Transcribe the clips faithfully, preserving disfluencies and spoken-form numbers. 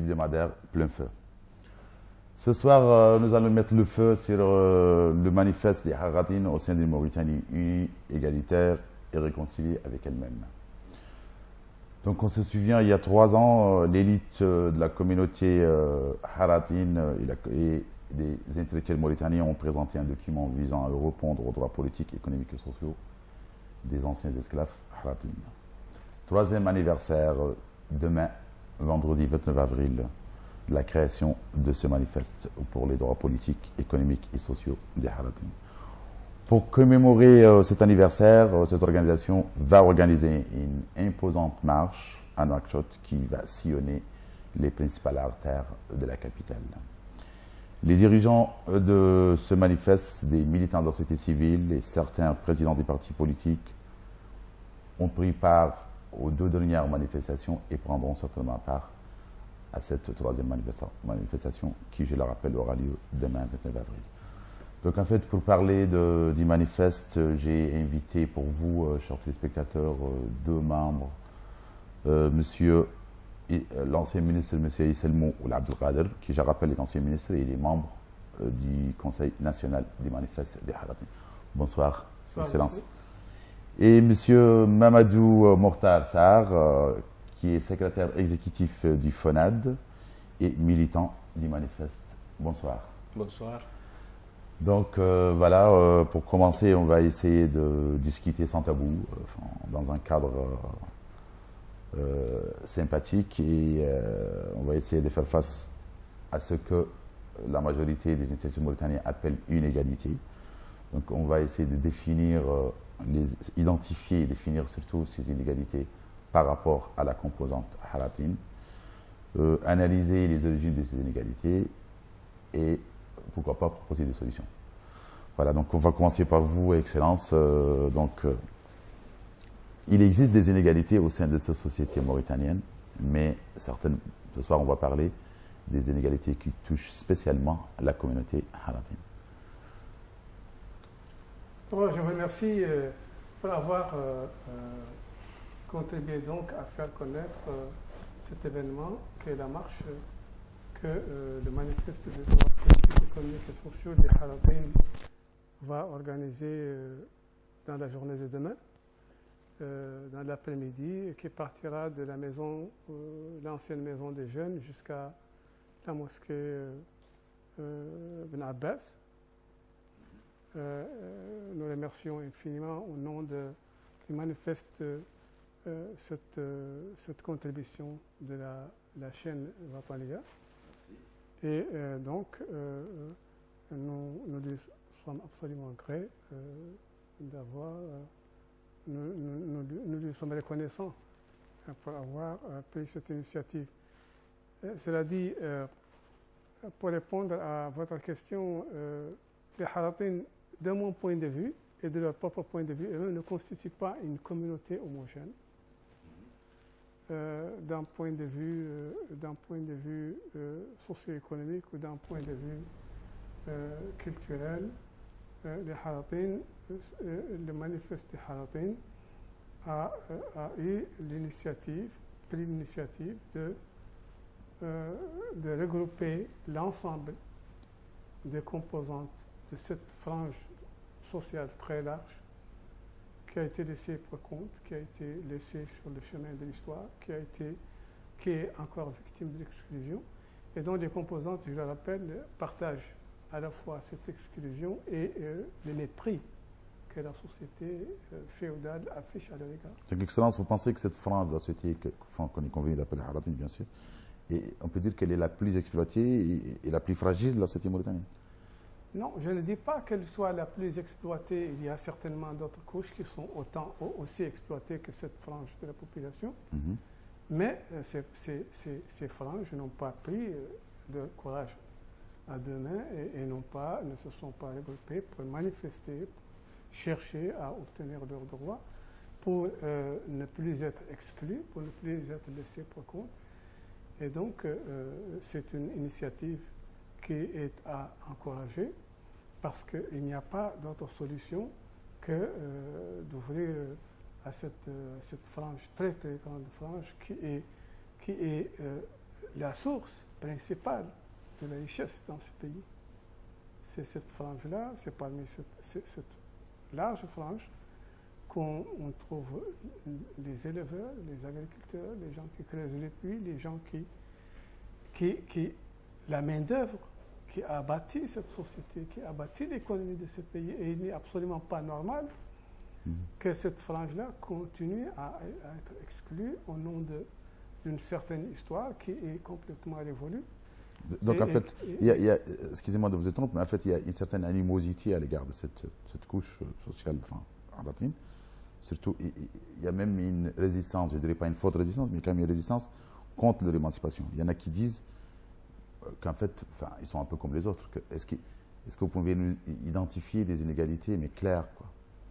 hebdomadaire Plein Feu. Ce soir, euh, nous allons mettre le feu sur euh, le manifeste des Haratines au sein d'une Mauritanie unie, égalitaire et réconciliée avec elle-même. Donc on se souvient, il y a trois ans, euh, l'élite euh, de la communauté euh, Haratine euh, et, la, et des intellectuels mauritaniens ont présenté un document visant à répondre aux droits politiques, économiques et sociaux des anciens esclaves Haratines. Troisième anniversaire euh, demain, vendredi vingt-neuf avril, de la création de ce manifeste pour les droits politiques, économiques et sociaux des Haratines. Pour commémorer euh, cet anniversaire, euh, cette organisation va organiser une imposante marche à Nouakchott qui va sillonner les principales artères de la capitale. Les dirigeants de ce manifeste, des militants de la société civile et certains présidents des partis politiques ont pris part aux deux dernières manifestations et prendront certainement part à cette troisième manifestation qui, je le rappelle, aura lieu demain, vingt-neuf avril. Donc en fait, pour parler de, du manifeste, j'ai invité pour vous, euh, chers téléspectateurs, euh, deux membres, euh, monsieur, euh, l'ancien ministre, monsieur Isselmou Abdelkader, qui, je rappelle, est ancien ministre et il est membre euh, du Conseil national des manifestes des Haratines. Bonsoir, Bonsoir, Excellence. monsieur. Et monsieur Mamadou euh, Mortar Sarr, euh, qui est secrétaire exécutif du FONAD et militant du manifeste. Bonsoir. Bonsoir. Donc euh, voilà, euh, pour commencer, on va essayer de discuter sans tabou, euh, enfin, dans un cadre euh, euh, sympathique et euh, on va essayer de faire face à ce que la majorité des institutions mauritaniennes appellent une égalité. Donc on va essayer de définir, euh, les, identifier et définir surtout ces inégalités par rapport à la composante haratine, euh, analyser les origines de ces inégalités et pourquoi pas proposer des solutions. Voilà, donc on va commencer par vous, Excellence. Euh, donc, euh, il existe des inégalités au sein de cette société mauritanienne, mais certaines, ce soir on va parler des inégalités qui touchent spécialement la communauté haratine. Bon, je vous remercie euh, pour avoir euh, euh, contribué donc à faire connaître euh, cet événement que la marche, euh, que euh, le manifeste des droits politiques, économiques et sociaux des Haratines va organiser euh, dans la journée de demain, euh, dans l'après-midi, qui partira de la maison, euh, l'ancienne maison des jeunes jusqu'à la mosquée euh, euh, Ben Abbas. Euh, euh, nous remercions infiniment au nom de, du manifeste euh, euh, cette, euh, cette contribution de la, la chaîne Vatania. Et euh, donc, euh, nous, nous lui sommes absolument grés euh, d'avoir, euh, nous, nous, nous, nous lui sommes reconnaissants euh, pour avoir euh, pris cette initiative. Euh, cela dit, euh, pour répondre à votre question, euh, les Haratines, de mon point de vue et de leur propre point de vue, eux ne constituent pas une communauté homogène. Euh, d'un point de vue, euh, d'un point de vue euh, socio-économique ou d'un point de vue euh, culturel, euh, les Haratines, euh, le manifeste des Haratines a, euh, a eu l'initiative, pris l'initiative de, euh, de regrouper l'ensemble des composantes de cette frange sociale très large qui a été laissée pour compte, qui a été laissée sur le chemin de l'histoire, qui a été, qui est encore victime de l'exclusion, et dont les composantes, je le rappelle, partagent à la fois cette exclusion et euh, le mépris que la société euh, féodale affiche à leur égard. Donc, Excellence, vous pensez que cette frange de la société qu'on est convenu d'appeler Haratine, bien sûr, et on peut dire qu'elle est la plus exploitée et, et la plus fragile de la société mauritanienne? Non, je ne dis pas qu'elle soit la plus exploitée. Il y a certainement d'autres couches qui sont autant aussi exploitées que cette frange de la population. Mm-hmm. Mais euh, ces, ces, ces, ces franges n'ont pas pris euh, le courage à deux mains et, et n'ont pas, ne se sont pas regroupées pour manifester, pour chercher à obtenir leurs droits, pour euh, ne plus être exclus, pour ne plus être laissés pour compte. Et donc, euh, c'est une initiative qui est à encourager, parce qu'il n'y a pas d'autre solution que euh, d'ouvrir à cette, euh, cette frange, très très grande frange, qui est, qui est euh, la source principale de la richesse dans ce pays. C'est cette frange-là, c'est parmi cette, cette large frange qu'on trouve les éleveurs, les agriculteurs, les gens qui creusent les puits, les gens qui, qui, qui la main-d'œuvre qui a bâti cette société, qui a bâti l'économie de ce pays. Et il n'est absolument pas normal mmh. que cette frange-là continue à, à être exclue au nom d'une certaine histoire qui est complètement révolue. Donc, et, en fait, excusez-moi de vous interrompre, mais en fait, il y a une certaine animosité à l'égard de cette, cette couche sociale, enfin, arlatine. Surtout, il, il y a même une résistance, je ne dirais pas une forte résistance, mais quand même une résistance contre l'émancipation. Il y en a qui disent qu'en fait, enfin, ils sont un peu comme les autres. Est-ce que, est-ce que vous pouvez nous identifier des inégalités, mais claires, quoi,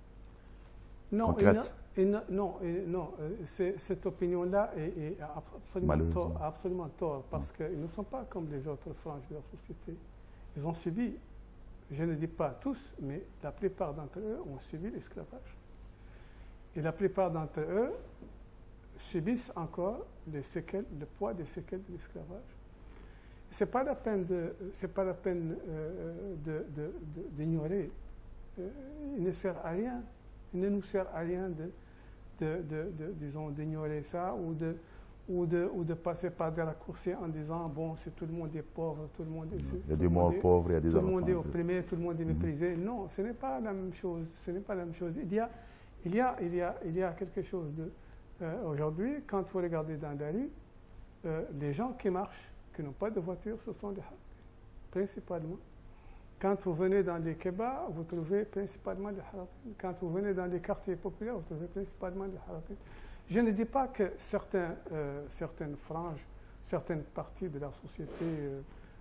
non, concrètes? Et non, non, et non cette opinion-là est, est absolument, tort, absolument tort, parce ouais. qu'ils ne sont pas comme les autres franges de la société. Ils ont subi, je ne dis pas tous, mais la plupart d'entre eux ont subi l'esclavage. Et la plupart d'entre eux subissent encore les séquelles, le poids des séquelles de l'esclavage. C'est pas la peine de, c'est pas la peine euh, de, de, de, d'ignorer. Euh, il ne sert à rien. Il ne nous sert à rien de De, de, de, disons, d'ignorer ça ou de, ou, de, ou de passer par des raccourcis en disant bon, c'est tout le monde est pauvre, tout le monde est... Il y a des morts pauvres, il y a des Tout le monde est opprimé, tout le monde est méprisé. Mm-hmm. Non, ce n'est pas la même chose. Ce n'est pas la même chose. Il y a, il y a, il y a, il y a quelque chose de... Euh, aujourd'hui, quand vous regardez dans la rue, euh, les gens qui marchent, qui n'ont pas de voiture, ce sont les haratis, principalement. Quand vous venez dans les kebabs, vous trouvez principalement les haratis. Quand vous venez dans les quartiers populaires, vous trouvez principalement les haratis. Je ne dis pas que certains, euh, certaines franges, certaines parties de la société, euh,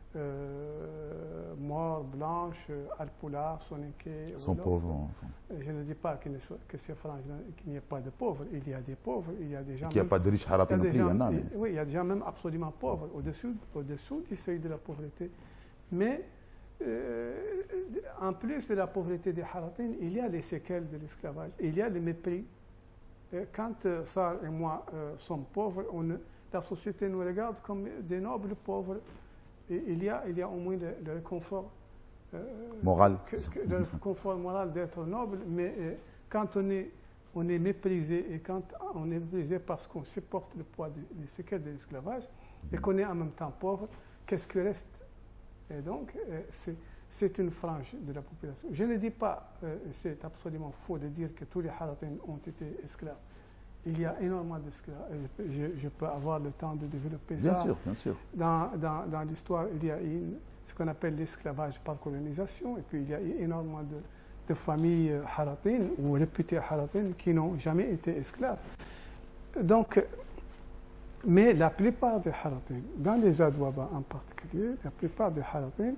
euh, Maure, Blanche, Alpoula, Soninké, sont pauvres. Enfin. Je ne dis pas que, que ces franges, qu'il n'y ait pas de pauvres. Il y a des pauvres, il y a des gens... Qu'il n'y a pas de riches haratis non plus, il y en a. Mais... Oui, il y a des gens même absolument pauvres, au-dessous, au-dessous du seuil de la pauvreté. Mais... Euh, en plus de la pauvreté des haratines, il y a les séquelles de l'esclavage, il y a le mépris. Euh, quand euh, Sarr et moi euh, sommes pauvres, on, la société nous regarde comme des nobles pauvres. Et il y a, il y a au moins le, le confort euh, moral, que, que, le confort moral d'être noble, mais euh, quand on est, on est méprisé et quand on est méprisé parce qu'on supporte le poids des, des séquelles de l'esclavage et qu'on est en même temps pauvre, qu'est-ce qui reste? Et donc, euh, c'est une frange de la population. Je ne dis pas, euh, c'est absolument faux de dire que tous les haratines ont été esclaves. Il y a énormément d'esclaves. Je, je peux avoir le temps de développer bien ça. Sûr, bien sûr. Dans, dans, dans l'histoire, il y a une, ce qu'on appelle l'esclavage par colonisation, et puis il y a énormément de, de familles haratines ou réputées haratines qui n'ont jamais été esclaves. Donc, mais la plupart des haratines, dans les Adouaba en particulier, la plupart des haratines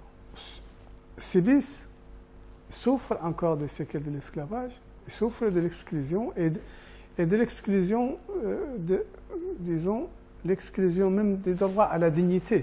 subissent, souffrent encore des séquelles de l'esclavage, souffrent de l'exclusion et de, et de l'exclusion, euh, de, disons, l'exclusion même des droits à la dignité.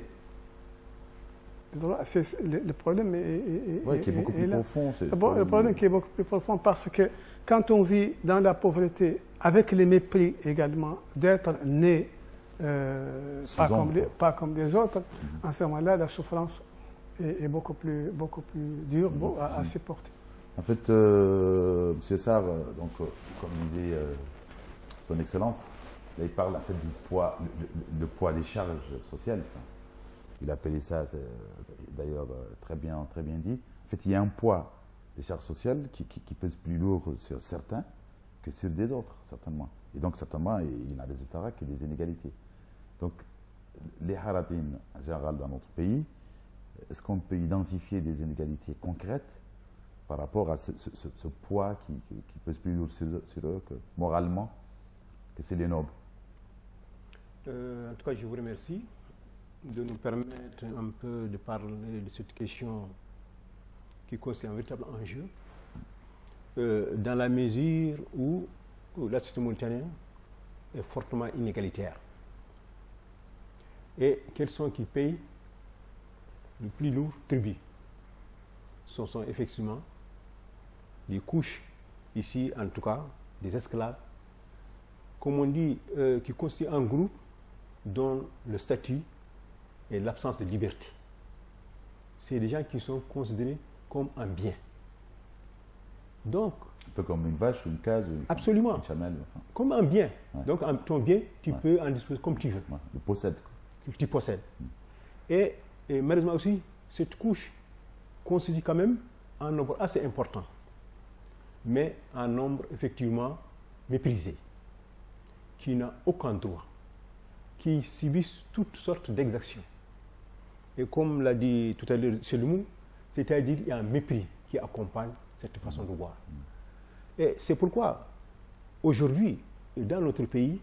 Le, le, le problème est, est, oui, est, qui est beaucoup est, plus est profond. Le, le problème qui est beaucoup plus profond parce que quand on vit dans la pauvreté, avec le mépris également d'être né euh, pas, comme les, pas comme les autres, mm-hmm. en ce moment-là, la souffrance est, est beaucoup plus, beaucoup plus dure mm-hmm. à, à supporter. En fait, euh, M. Sarr, donc, euh, comme disait euh, son Excellence, là, il parle en fait du poids, le, le, le poids des charges sociales. Enfin, il appelait ça, d'ailleurs très bien, très bien dit. En fait, il y a un poids des charges sociales qui, qui, qui pèse plus lourd sur certains que sur des autres, certainement. Et donc, certainement, il y a un résultat qui est des inégalités. Donc, les haratines, en général, dans notre pays, est-ce qu'on peut identifier des inégalités concrètes par rapport à ce, ce, ce, ce poids qui, qui, qui pèse plus lourd sur, sur eux, que, moralement, que c'est les nobles? euh, En tout cas, je vous remercie de nous permettre un peu de parler de cette question qui constitue un véritable enjeu, euh, dans la mesure où, où la société mauritanienne est fortement inégalitaire. Et quels sont qui payent le plus lourd tribut? Ce sont effectivement les couches, ici en tout cas, des esclaves, comme on dit, euh, qui constituent un groupe dont le statut est l'absence de liberté. C'est des gens qui sont considérés comme un bien. Donc, un peu comme une vache, une case, une, absolument, une chamelle. Enfin. Comme un bien. Ouais. Donc, un, ton bien, tu ouais. peux en disposer comme tu veux. Ouais. Le possède. Tu possèdes. Mm. Et, et malheureusement aussi, cette couche constitue quand même un nombre assez important, mais un nombre effectivement méprisé, qui n'a aucun droit, qui subissent toutes sortes d'exactions. Et comme l'a dit tout à l'heure Seloumou, c'est-à-dire qu'il y a un mépris qui accompagne cette façon de voir. Et c'est pourquoi, aujourd'hui, dans notre pays,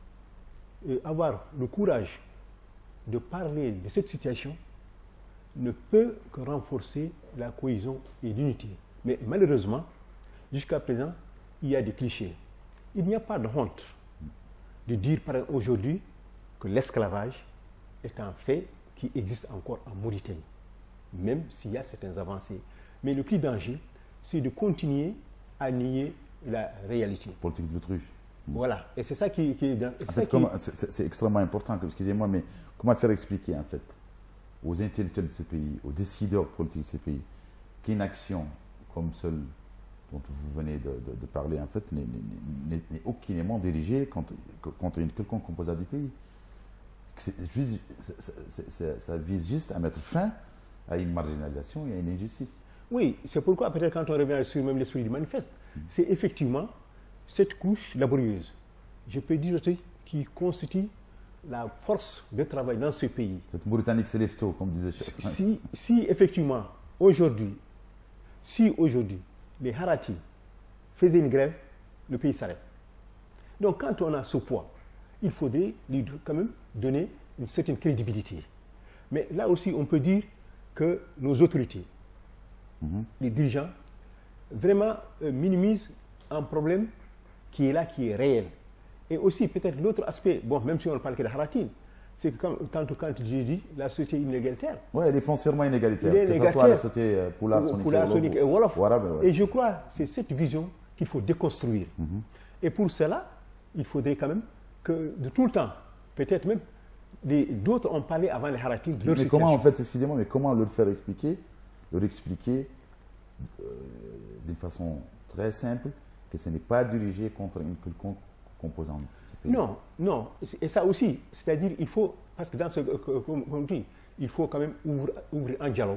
avoir le courage de parler de cette situation ne peut que renforcer la cohésion et l'unité. Mais malheureusement, jusqu'à présent, il y a des clichés. Il n'y a pas de honte de dire par exemple aujourd'hui que l'esclavage est un fait qui existe encore en Mauritanie, même s'il y a certaines avancées. Mais le plus danger, c'est de continuer à nier la réalité. Politique de l'autruche. Voilà, et c'est ça qui, qui est dans... En fait, c'est extrêmement important, excusez-moi, mais comment faire expliquer en fait aux intellectuels de ce pays, aux décideurs politiques de ce pays, qu'une action comme celle dont vous venez de, de, de parler, en fait, n'est aucunement dirigée contre, contre une quelconque composante du pays. C'est, c'est, c'est, ça vise juste à mettre fin à une marginalisation et à une injustice. Oui, c'est pourquoi peut-être quand on revient sur même l'esprit du manifeste, mmh. c'est effectivement cette couche laborieuse, je peux dire aussi, qui constitue la force de travail dans ce pays. Cette Mauritanie qui se lève tôt, comme disait Cheikh. Si, si effectivement, aujourd'hui, si aujourd'hui, les Haratis faisaient une grève, le pays s'arrête. Donc quand on a ce poids, il faudrait lui quand même donner une certaine crédibilité. Mais là aussi, on peut dire que nos autorités, mm-hmm. les dirigeants, vraiment euh, minimisent un problème qui est là, qui est réel. Et aussi, peut-être l'autre aspect, bon, même si on ne parle que de Haratin, c'est que quand, tantôt quand j'ai dit la société inégalitaire. Oui, elle est foncièrement inégalitaire. Elle est que inégalitaire. ce soit la société euh, Pulaar, Sonic, Pulaar, Sonic et Wolof. Voilà, ben ouais. Et je crois que c'est cette vision qu'il faut déconstruire. Mm-hmm. Et pour cela, il faudrait quand même que, de tout le temps, peut-être même, d'autres ont parlé avant les Haratin de leur mais situation. Comment, en fait, excusez-moi, mais comment leur faire expliquer, leur expliquer euh, d'une façon très simple que ce n'est pas dirigé contre une quelconque composante du pays? Non, non. Et ça aussi, c'est-à-dire, il faut, parce que dans ce, comme on dit, il faut quand même ouvrir, ouvrir un dialogue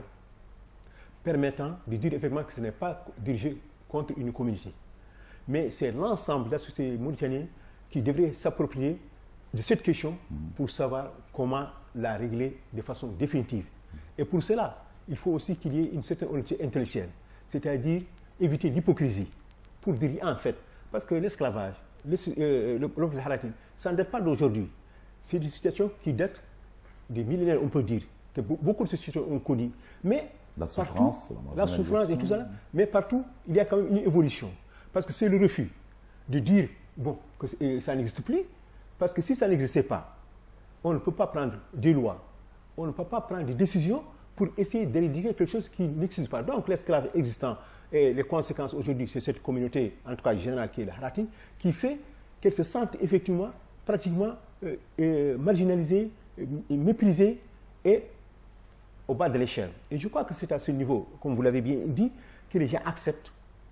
permettant de dire effectivement que ce n'est pas dirigé contre une communauté. Mais c'est l'ensemble de la société mauritanienne qui devrait s'approprier de cette question pour savoir comment la régler de façon définitive. Et pour cela, il faut aussi qu'il y ait une certaine honnêteté intellectuelle, c'est-à-dire éviter l'hypocrisie, pour dire en fait, parce que l'esclavage, l'homme de Haratin, ça ne date pas d'aujourd'hui. C'est des situations qui datent des millénaires, on peut dire, que beaucoup de ces situations ont connu. Mais la souffrance, partout, la souffrance et tout ça, mais partout, il y a quand même une évolution. Parce que c'est le refus de dire, bon, que ça n'existe plus, parce que si ça n'existait pas, on ne peut pas prendre des lois, on ne peut pas prendre des décisions pour essayer d'éradiquer quelque chose qui n'existe pas. Donc l'esclave existant, et les conséquences aujourd'hui, c'est cette communauté, en tout cas générale, qui est la Haratin, qui fait qu'elle se sente effectivement, pratiquement euh, euh, marginalisée, euh, méprisée et au bas de l'échelle. Et je crois que c'est à ce niveau, comme vous l'avez bien dit, que les gens acceptent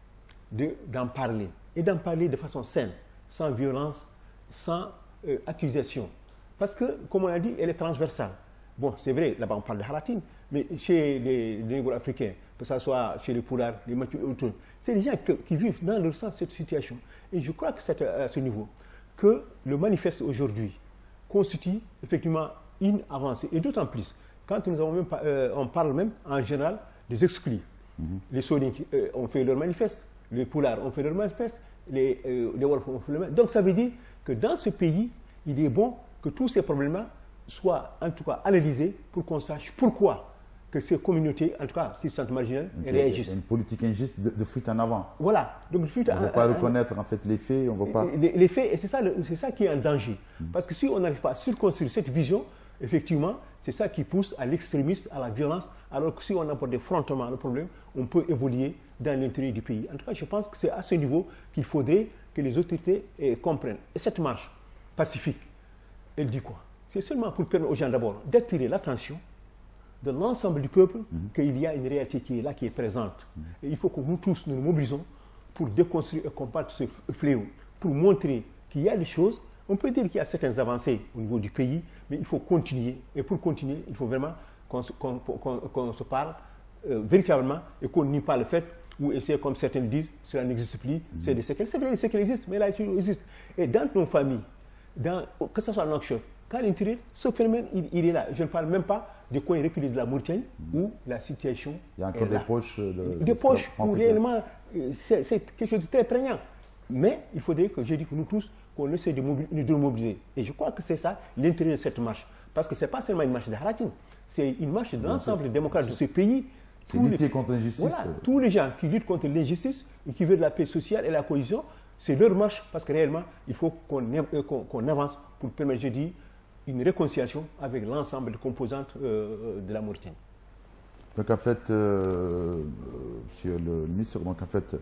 d'en parler. Et d'en parler de façon saine, sans violence, sans euh, accusation. Parce que, comme on a dit, elle est transversale. Bon, c'est vrai, là-bas on parle de Haratin, mais chez les, les Négro-Africains, que ce soit chez les Pulaar, les Mathieu et autres, c'est des gens que, qui vivent dans leur sens cette situation. Et je crois que c'est à ce niveau que le manifeste aujourd'hui constitue effectivement une avancée. Et d'autant plus, quand nous avons même, euh, on parle même en général des exclus. Mm-hmm. Les Sonic euh, ont fait leur manifeste, les Pulaar ont fait leur manifeste, les, euh, les Wolof ont fait leur manifeste. Donc ça veut dire que dans ce pays, il est bon que tous ces problèmes-là soient en tout cas analysés pour qu'on sache pourquoi que ces communautés, en tout cas qui se sentent marginales, okay, réagissent. Une politique injuste de, de fuite en avant. Voilà. Donc, fuite on ne va pas reconnaître en fait les faits, on va pas... Les, les faits, et c'est ça, ça qui est en danger. Mm. Parce que si on n'arrive pas à circonscrire cette vision, effectivement, c'est ça qui pousse à l'extrémisme, à la violence, alors que si on apporte des frontements le problème, on peut évoluer dans l'intérieur du pays. En tout cas, je pense que c'est à ce niveau qu'il faudrait que les autorités eh, comprennent. Et cette marche pacifique, elle dit quoi? c'est seulement pour permettre aux gens d'abord d'attirer l'attention de l'ensemble du peuple mm-hmm. qu'il y a une réalité qui est là, qui est présente. Mm-hmm. Et il faut que nous tous nous nous mobilisons pour déconstruire et combattre ce fléau, pour montrer qu'il y a des choses. On peut dire qu'il y a certaines avancées au niveau du pays, mais il faut continuer. Et pour continuer, il faut vraiment qu'on se, qu'on, qu'on, qu'on se parle euh, véritablement et qu'on nie pas le fait, ou essayer, comme certains disent, cela n'existe plus, mm-hmm. c'est des séquelles. C'est vrai, les séquelles existent, mais là, il existe. Et dans nos familles, dans, que ce soit dans notre quand il tire, ce phénomène, il, il est là. Je ne parle même pas de coins reculés de la Mauritanie mmh. où la situation. Il y a encore des poches. De, des poches où réellement, c'est, c'est quelque chose de très prégnant. Mais il faudrait que je dise que nous tous, qu'on essaie de nous mobiliser. Et je crois que c'est ça l'intérêt de cette marche. Parce que ce n'est pas seulement une marche de Haratin, c'est une marche de l'ensemble des démocrates de ce pays. C'est lutter contre l'injustice. Voilà, tous les gens qui luttent contre l'injustice et qui veulent la paix sociale et la cohésion, c'est leur marche parce que réellement, il faut qu'on, qu'on, qu'on avance pour permettre, je dis, une réconciliation avec l'ensemble des composantes euh, de la Mauritanie. Donc en fait, euh, Monsieur le ministre, donc en fait,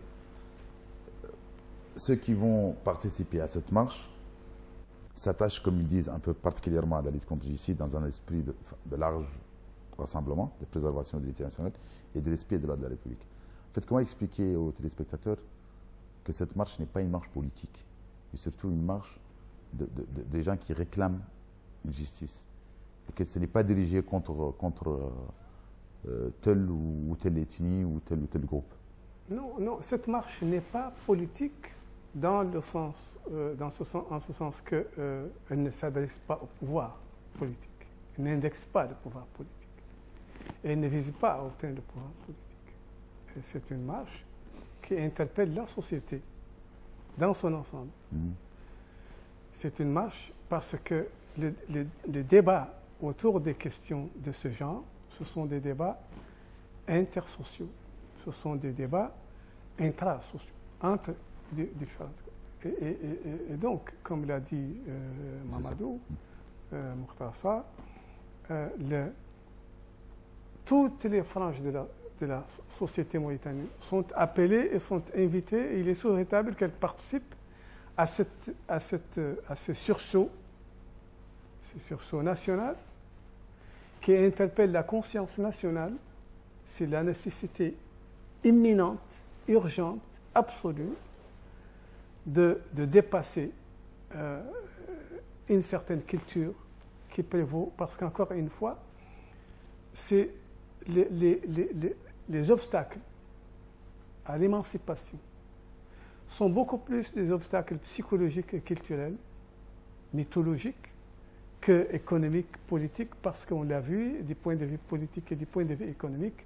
ceux qui vont participer à cette marche s'attachent, comme ils disent, un peu particulièrement à la lutte contre l'injustice dans un esprit de, de large rassemblement, de préservation de l'unité nationale et de l'esprit de loi de la République. En fait, comment expliquer aux téléspectateurs que cette marche n'est pas une marche politique, mais surtout une marche de, de, de, des gens qui réclament une justice, et que ce n'est pas dirigé contre, contre euh, tel ou, ou tel ethnie ou tel ou tel groupe. Non, non, cette marche n'est pas politique dans le sens, euh, dans ce sens, en ce sens qu'elle euh, ne s'adresse pas au pouvoir politique, elle n'indexe pas le pouvoir politique, et elle ne vise pas à obtenir le pouvoir politique. Et c'est une marche qui interpelle la société dans son ensemble. Mmh. C'est une marche parce que les, les, les débats autour des questions de ce genre, ce sont des débats intersociaux, ce sont des débats intrasociaux, entre di différentes. Et, et, et, et donc, comme l'a dit euh, Mamadou, euh, Moukhtassa, euh, le, toutes les franges de la, de la société mauritanienne sont appelées et sont invitées, et il est souhaitable qu'elles participent à, cette, à, cette, à ce sursaut, ce sursaut national qui interpelle la conscience nationale. C'est la nécessité imminente, urgente, absolue de, de dépasser euh, une certaine culture qui prévaut, parce qu'encore une fois, c'est les, les, les, les, les obstacles à l'émancipation sont beaucoup plus des obstacles psychologiques et culturels, mythologiques, que économiques, politiques, parce qu'on l'a vu, du point de vue politique et du point de vue économique,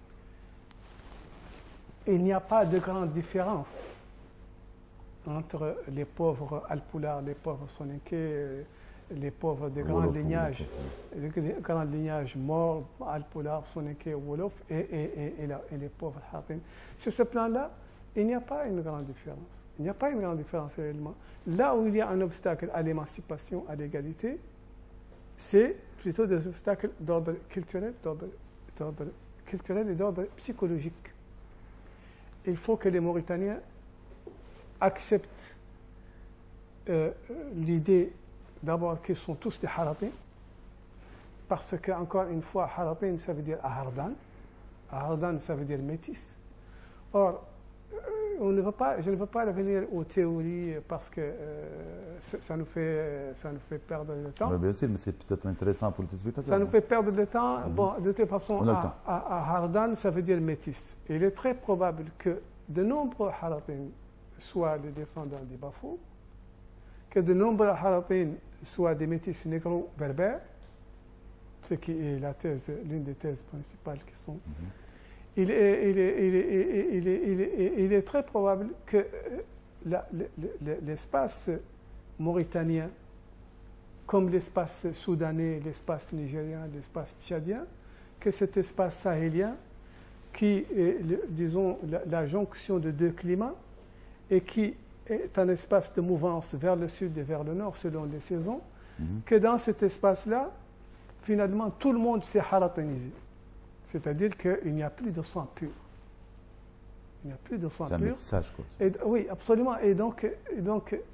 il n'y a pas de grande différence entre les pauvres Alpulaar, les pauvres Soninké, les pauvres des grands lignages, les grands lignages morts, Alpulaar, Soninké, Wolof, et, et, et, et, la, et les pauvres Haratin. Sur ce plan-là, il n'y a pas une grande différence. Il n'y a pas une grande différence réellement. Là où il y a un obstacle à l'émancipation, à l'égalité, c'est plutôt des obstacles d'ordre culturel, d'ordre culturel et d'ordre psychologique. Il faut que les Mauritaniens acceptent euh, l'idée d'abord qu'ils sont tous des Haratin, parce qu'encore une fois, Haratin, ça veut dire Ahardan. Ahardan, ça veut dire métis. Or, on ne va pas, je ne veux pas revenir aux théories parce que euh, ça, nous fait, ça nous fait perdre le temps. Oui, bien sûr, mais c'est peut-être intéressant pour les téléspectateurs. Ça nous fait perdre le temps. Mm-hmm. Bon, de toute façon, à, à, à Hardan, ça veut dire métis. Et il est très probable que de nombreux Haratin soient les descendants des Bafou, que de nombreux Haratin soient des métis négro-berbères, ce qui est la thèse, l'une des thèses principales qui sont... Mm-hmm. Il est, il, est, il, est, il, est, il, est, il est très probable que la, l'espace mauritanien, comme l'espace soudanais, l'espace nigérien, l'espace tchadien, que cet espace sahélien, qui est, disons, la, la jonction de deux climats, et qui est un espace de mouvance vers le sud et vers le nord selon les saisons, mm-hmm. que dans cet espace-là, finalement, tout le monde s'est haratanisé. C'est-à-dire qu'il n'y a plus de sang pur. Il n'y a plus de sang pur. C'est un métissage, quoi. Et, oui, absolument. Et donc, et donc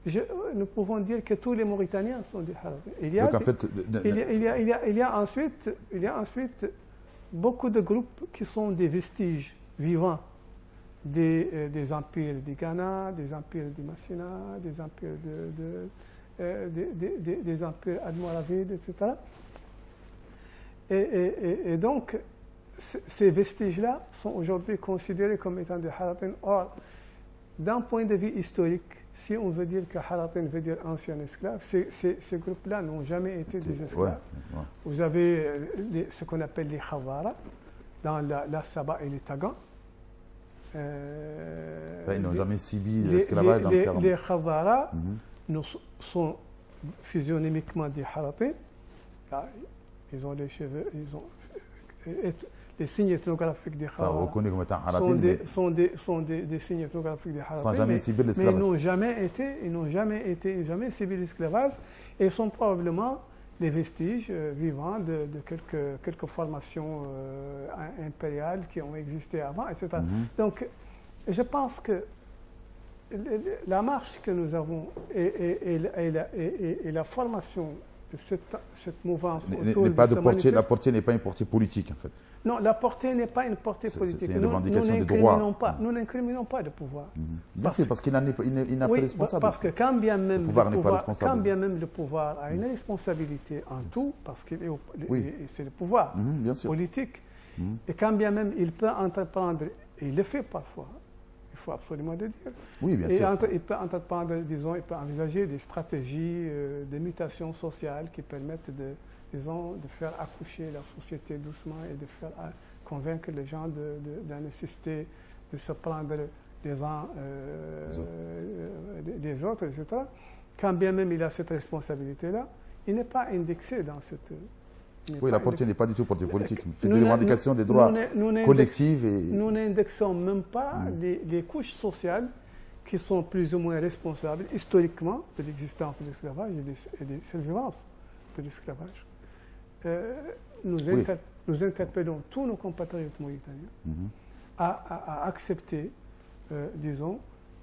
je, nous pouvons dire que tous les Mauritaniens sont des Haratin. Il y a, Donc, en des, fait, il y a, il y a, il y a, il y a ensuite, il y a ensuite beaucoup de groupes qui sont des vestiges vivants des, euh, des empires du Ghana, des empires du Massina, des empires de, de, euh, des, des, des, des empires almoravides, et cetera. Et, et, et donc, ces vestiges-là sont aujourd'hui considérés comme étant des Haratin. Or, d'un point de vue historique, si on veut dire que Haratin veut dire ancien esclave, ces, ces, ces groupes-là n'ont jamais été des esclaves. Ouais, ouais. Vous avez les, ce qu'on appelle les Khawara, dans la, la Saba et les Tagans. Euh, ouais, ils n'ont jamais subi l'esclavage dans le terme. Les Khawara mm-hmm. sont physionomiquement des Haratin. Ils ont les cheveux, ils ont... Et, les signes ethnographiques des Khawara sont, des, sont, des, sont des, des signes ethnographiques des Haratin, mais, mais ils n'ont jamais été, ils n'ont jamais été, jamais subi l'esclavage, et sont probablement les vestiges euh, vivants de, de quelques, quelques formations euh, impériales qui ont existé avant, et cetera. Mm-hmm. Donc, je pense que la marche que nous avons et, et, et, et, la, et, et la formation de cette, cette mouvance autour pas de de portier, la portée n'est pas une portée politique, en fait. Non, la portée n'est pas une portée politique. C'est une revendication nous, nous des droits. Pas, nous n'incriminons pas le pouvoir. Mm-hmm. Parce, parce qu'il n'est pas oui, responsable. Parce que quand bien même le pouvoir, le pouvoir, pas responsable. Quand bien même le pouvoir a une responsabilité en tout, parce que oui. c'est le pouvoir mm-hmm, bien sûr. politique, mm-hmm. et quand bien même il peut entreprendre, et il le fait parfois, il faut absolument le dire. Oui, bien et sûr. Entre, il peut entreprendre, disons, il peut envisager des stratégies euh, de mutation sociale qui permettent de, disons, de faire accoucher la société doucement et de faire euh, convaincre les gens de, de, de la nécessité de se prendre les uns euh, des, autres. Euh, des autres, et cetera. Quand bien même il a cette responsabilité-là, il n'est pas indexé dans cette... Oui, la portée n'est pas du tout portée politique. C'est une revendication des droits collectifs. Et... Nous n'indexons même pas mmh. les, les couches sociales qui sont plus ou moins responsables historiquement de l'existence de l'esclavage et des, et des survivances de l'esclavage. Euh, nous, oui. inter, nous interpellons tous nos compatriotes mauritaniens mmh. à, à, à accepter, euh, disons,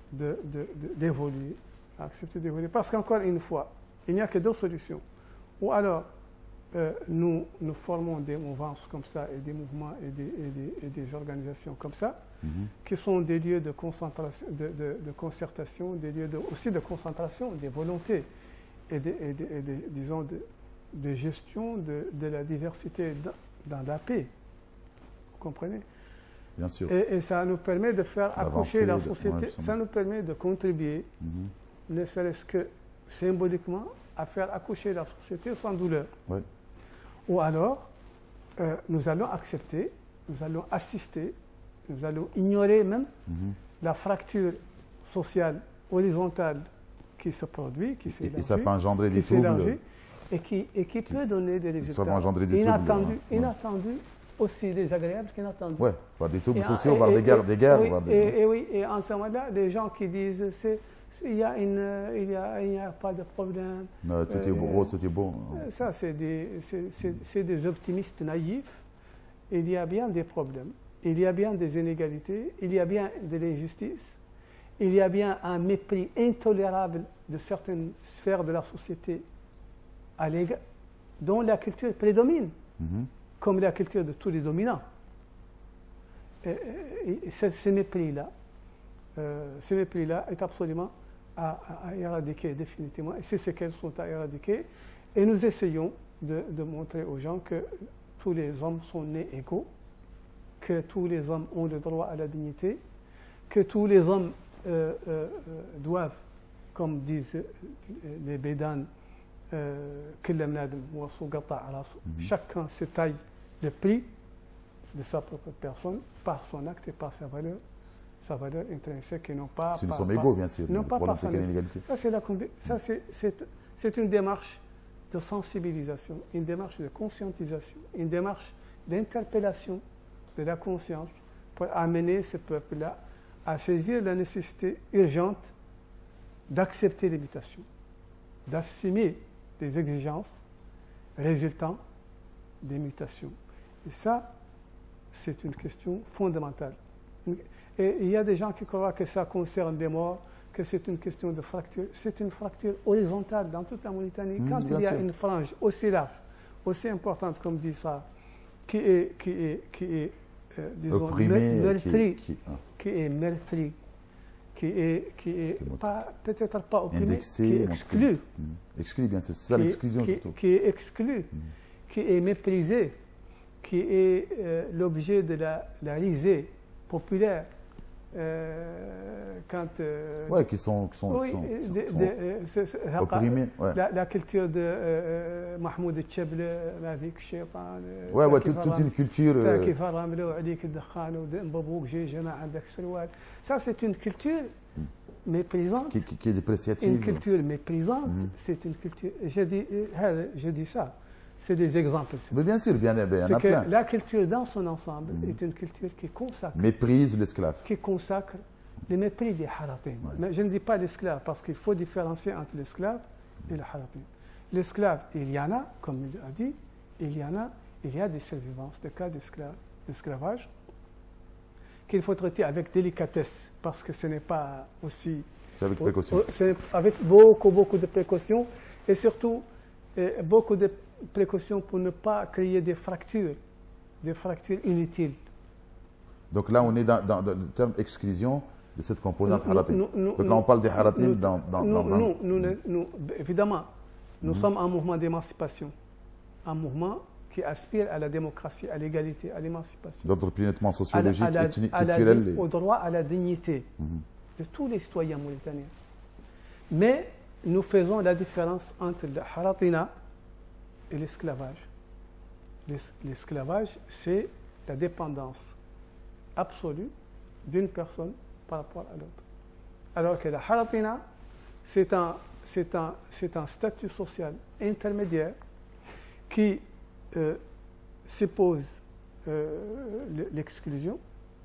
d'évoluer, de, de, à accepter d'évoluer. Parce qu'encore une fois, il n'y a que deux solutions. Ou alors, Euh, nous, nous formons des mouvances comme ça et des mouvements et des, et des, et des organisations comme ça, mm-hmm. qui sont des lieux de, concentration, de, de, de concertation, des lieux de, aussi de concentration des volontés et, de, et, de, et de, disons, de, de gestion de, de la diversité dans, dans la paix. Vous comprenez? Bien sûr. Et, et ça nous permet de faire accoucher la société, de, ouais, ça nous permet de contribuer, mm-hmm. ne serait-ce que symboliquement, à faire accoucher la société sans douleur. Ouais. Ou alors, euh, nous allons accepter, nous allons assister, nous allons ignorer même mm-hmm. la fracture sociale horizontale qui se produit, qui s'est élargie, et ça peut engendrer des troubles. Et qui, et qui peut donner des résultats ça va engendrer des inattendus, troubles, ouais. inattendus, aussi désagréables qu'inattendus. Oui, des troubles et, sociaux, et, voire et, des guerres. Et, des guerres oui, voire des... Et, et oui, et en ce moment-là, les gens qui disent c'est il n'y a, a, a pas de problème. Non, tout euh, est beau, tout est bon. Ça, c'est des, des optimistes naïfs. Il y a bien des problèmes. Il y a bien des inégalités. Il y a bien de l'injustice. Il y a bien un mépris intolérable de certaines sphères de la société à l'égard, dont la culture prédomine, mm-hmm. comme la culture de tous les dominants. Et, et, et ce, ce mépris-là, euh, ce mépris-là est absolument À, à éradiquer définitivement, et c'est ce qu'elles sont à éradiquer, et nous essayons de, de montrer aux gens que tous les hommes sont nés égaux, que tous les hommes ont le droit à la dignité, que tous les hommes euh, euh, doivent, comme disent les Bédanes, euh, chacun se taille le prix de sa propre personne par son acte et par sa valeur, sa valeur intrinsèque et non pas... Si nous sommes égaux, bien sûr. Non pas par son inégalité. Ça, c'est, la, ça c'est, c'est, c'est une démarche de sensibilisation, une démarche de conscientisation, une démarche d'interpellation de la conscience pour amener ce peuple-là à saisir la nécessité urgente d'accepter les mutations, d'assumer les exigences résultant des mutations. Et ça, c'est une question fondamentale. Et il y a des gens qui croient que ça concerne les morts, que c'est une question de fracture. C'est une fracture horizontale dans toute la Mauritanie. Mmh, Quand il y a sûr. une frange aussi large, aussi importante comme dit ça, qui est, qui est, qui est euh, disons, Opprimé, meurtrie, qui, qui, ah. qui est meurtrie, qui est, qui est pas, peut-être pas opprimé, Indexé, qui est montré. exclu, Mmh. Exclu, bien sûr, c'est ça qui, l'exclusion qui, surtout. qui est exclu, Mmh. qui est méprisé, qui est euh, l'objet de la, la risée populaire. Euh, quand euh, Ouais, qui sont, qui sont, oui, qui sont, qui sont- de- qui sont de- euh, c'est- c'est- opprimés. Ouais, la, la culture de euh, Mahmoud Tchebl, هذيك الشيطان ouais, ouais toute, toute une culture. euh, كيف راملوا عليك الدخان ودنبابوك جي جنا عندك سروال. Ça c'est une culture méprisante. qui, qui, qui est dépréciative. Une culture méprisante, Mhm. c'est une culture. Je dis, euh, je dis ça, c'est des exemples. Mais bien sûr, bien, bien, il y en C'est a que plein. la culture dans son ensemble Mhm. est une culture qui consacre, Méprise l'esclave. qui consacre le mépris des haratin. Ouais. Mais je ne dis pas l'esclave parce qu'il faut différencier entre l'esclave et le haratin. L'esclave, il y en a, comme il a dit, il y en a, il y a des survivances, des cas d'esclave- d'esclavage qu'il faut traiter avec délicatesse parce que ce n'est pas aussi. C'est avec précaution. C'est avec beaucoup, beaucoup de précautions et surtout eh, beaucoup de précautions pour ne pas créer des fractures, des fractures inutiles. Donc là, on est dans, dans- dans le terme exclusion de cette composante Nous- haratin. nous- nous- Donc là, nous- on parle des haratines nous- dans, dans, nous, dans un... nous- nous ne- nous- évidemment, nous Mhm. sommes en mouvement d'émancipation, un mouvement qui aspire à la démocratie, à l'égalité, à l'émancipation, D'ordre plus nettement à la- sociologique, à la- ethnique, à la- culturel. et- au droit à la dignité Mhm. de tous les citoyens mauritaniens. Mais nous faisons la différence entre le haratina et l'esclavage. L'es- L'esclavage, c'est la dépendance absolue d'une personne par rapport à l'autre. Alors que la haratina, c'est un, c'est un, c'est un statut social intermédiaire qui euh, suppose euh, le- l'exclusion,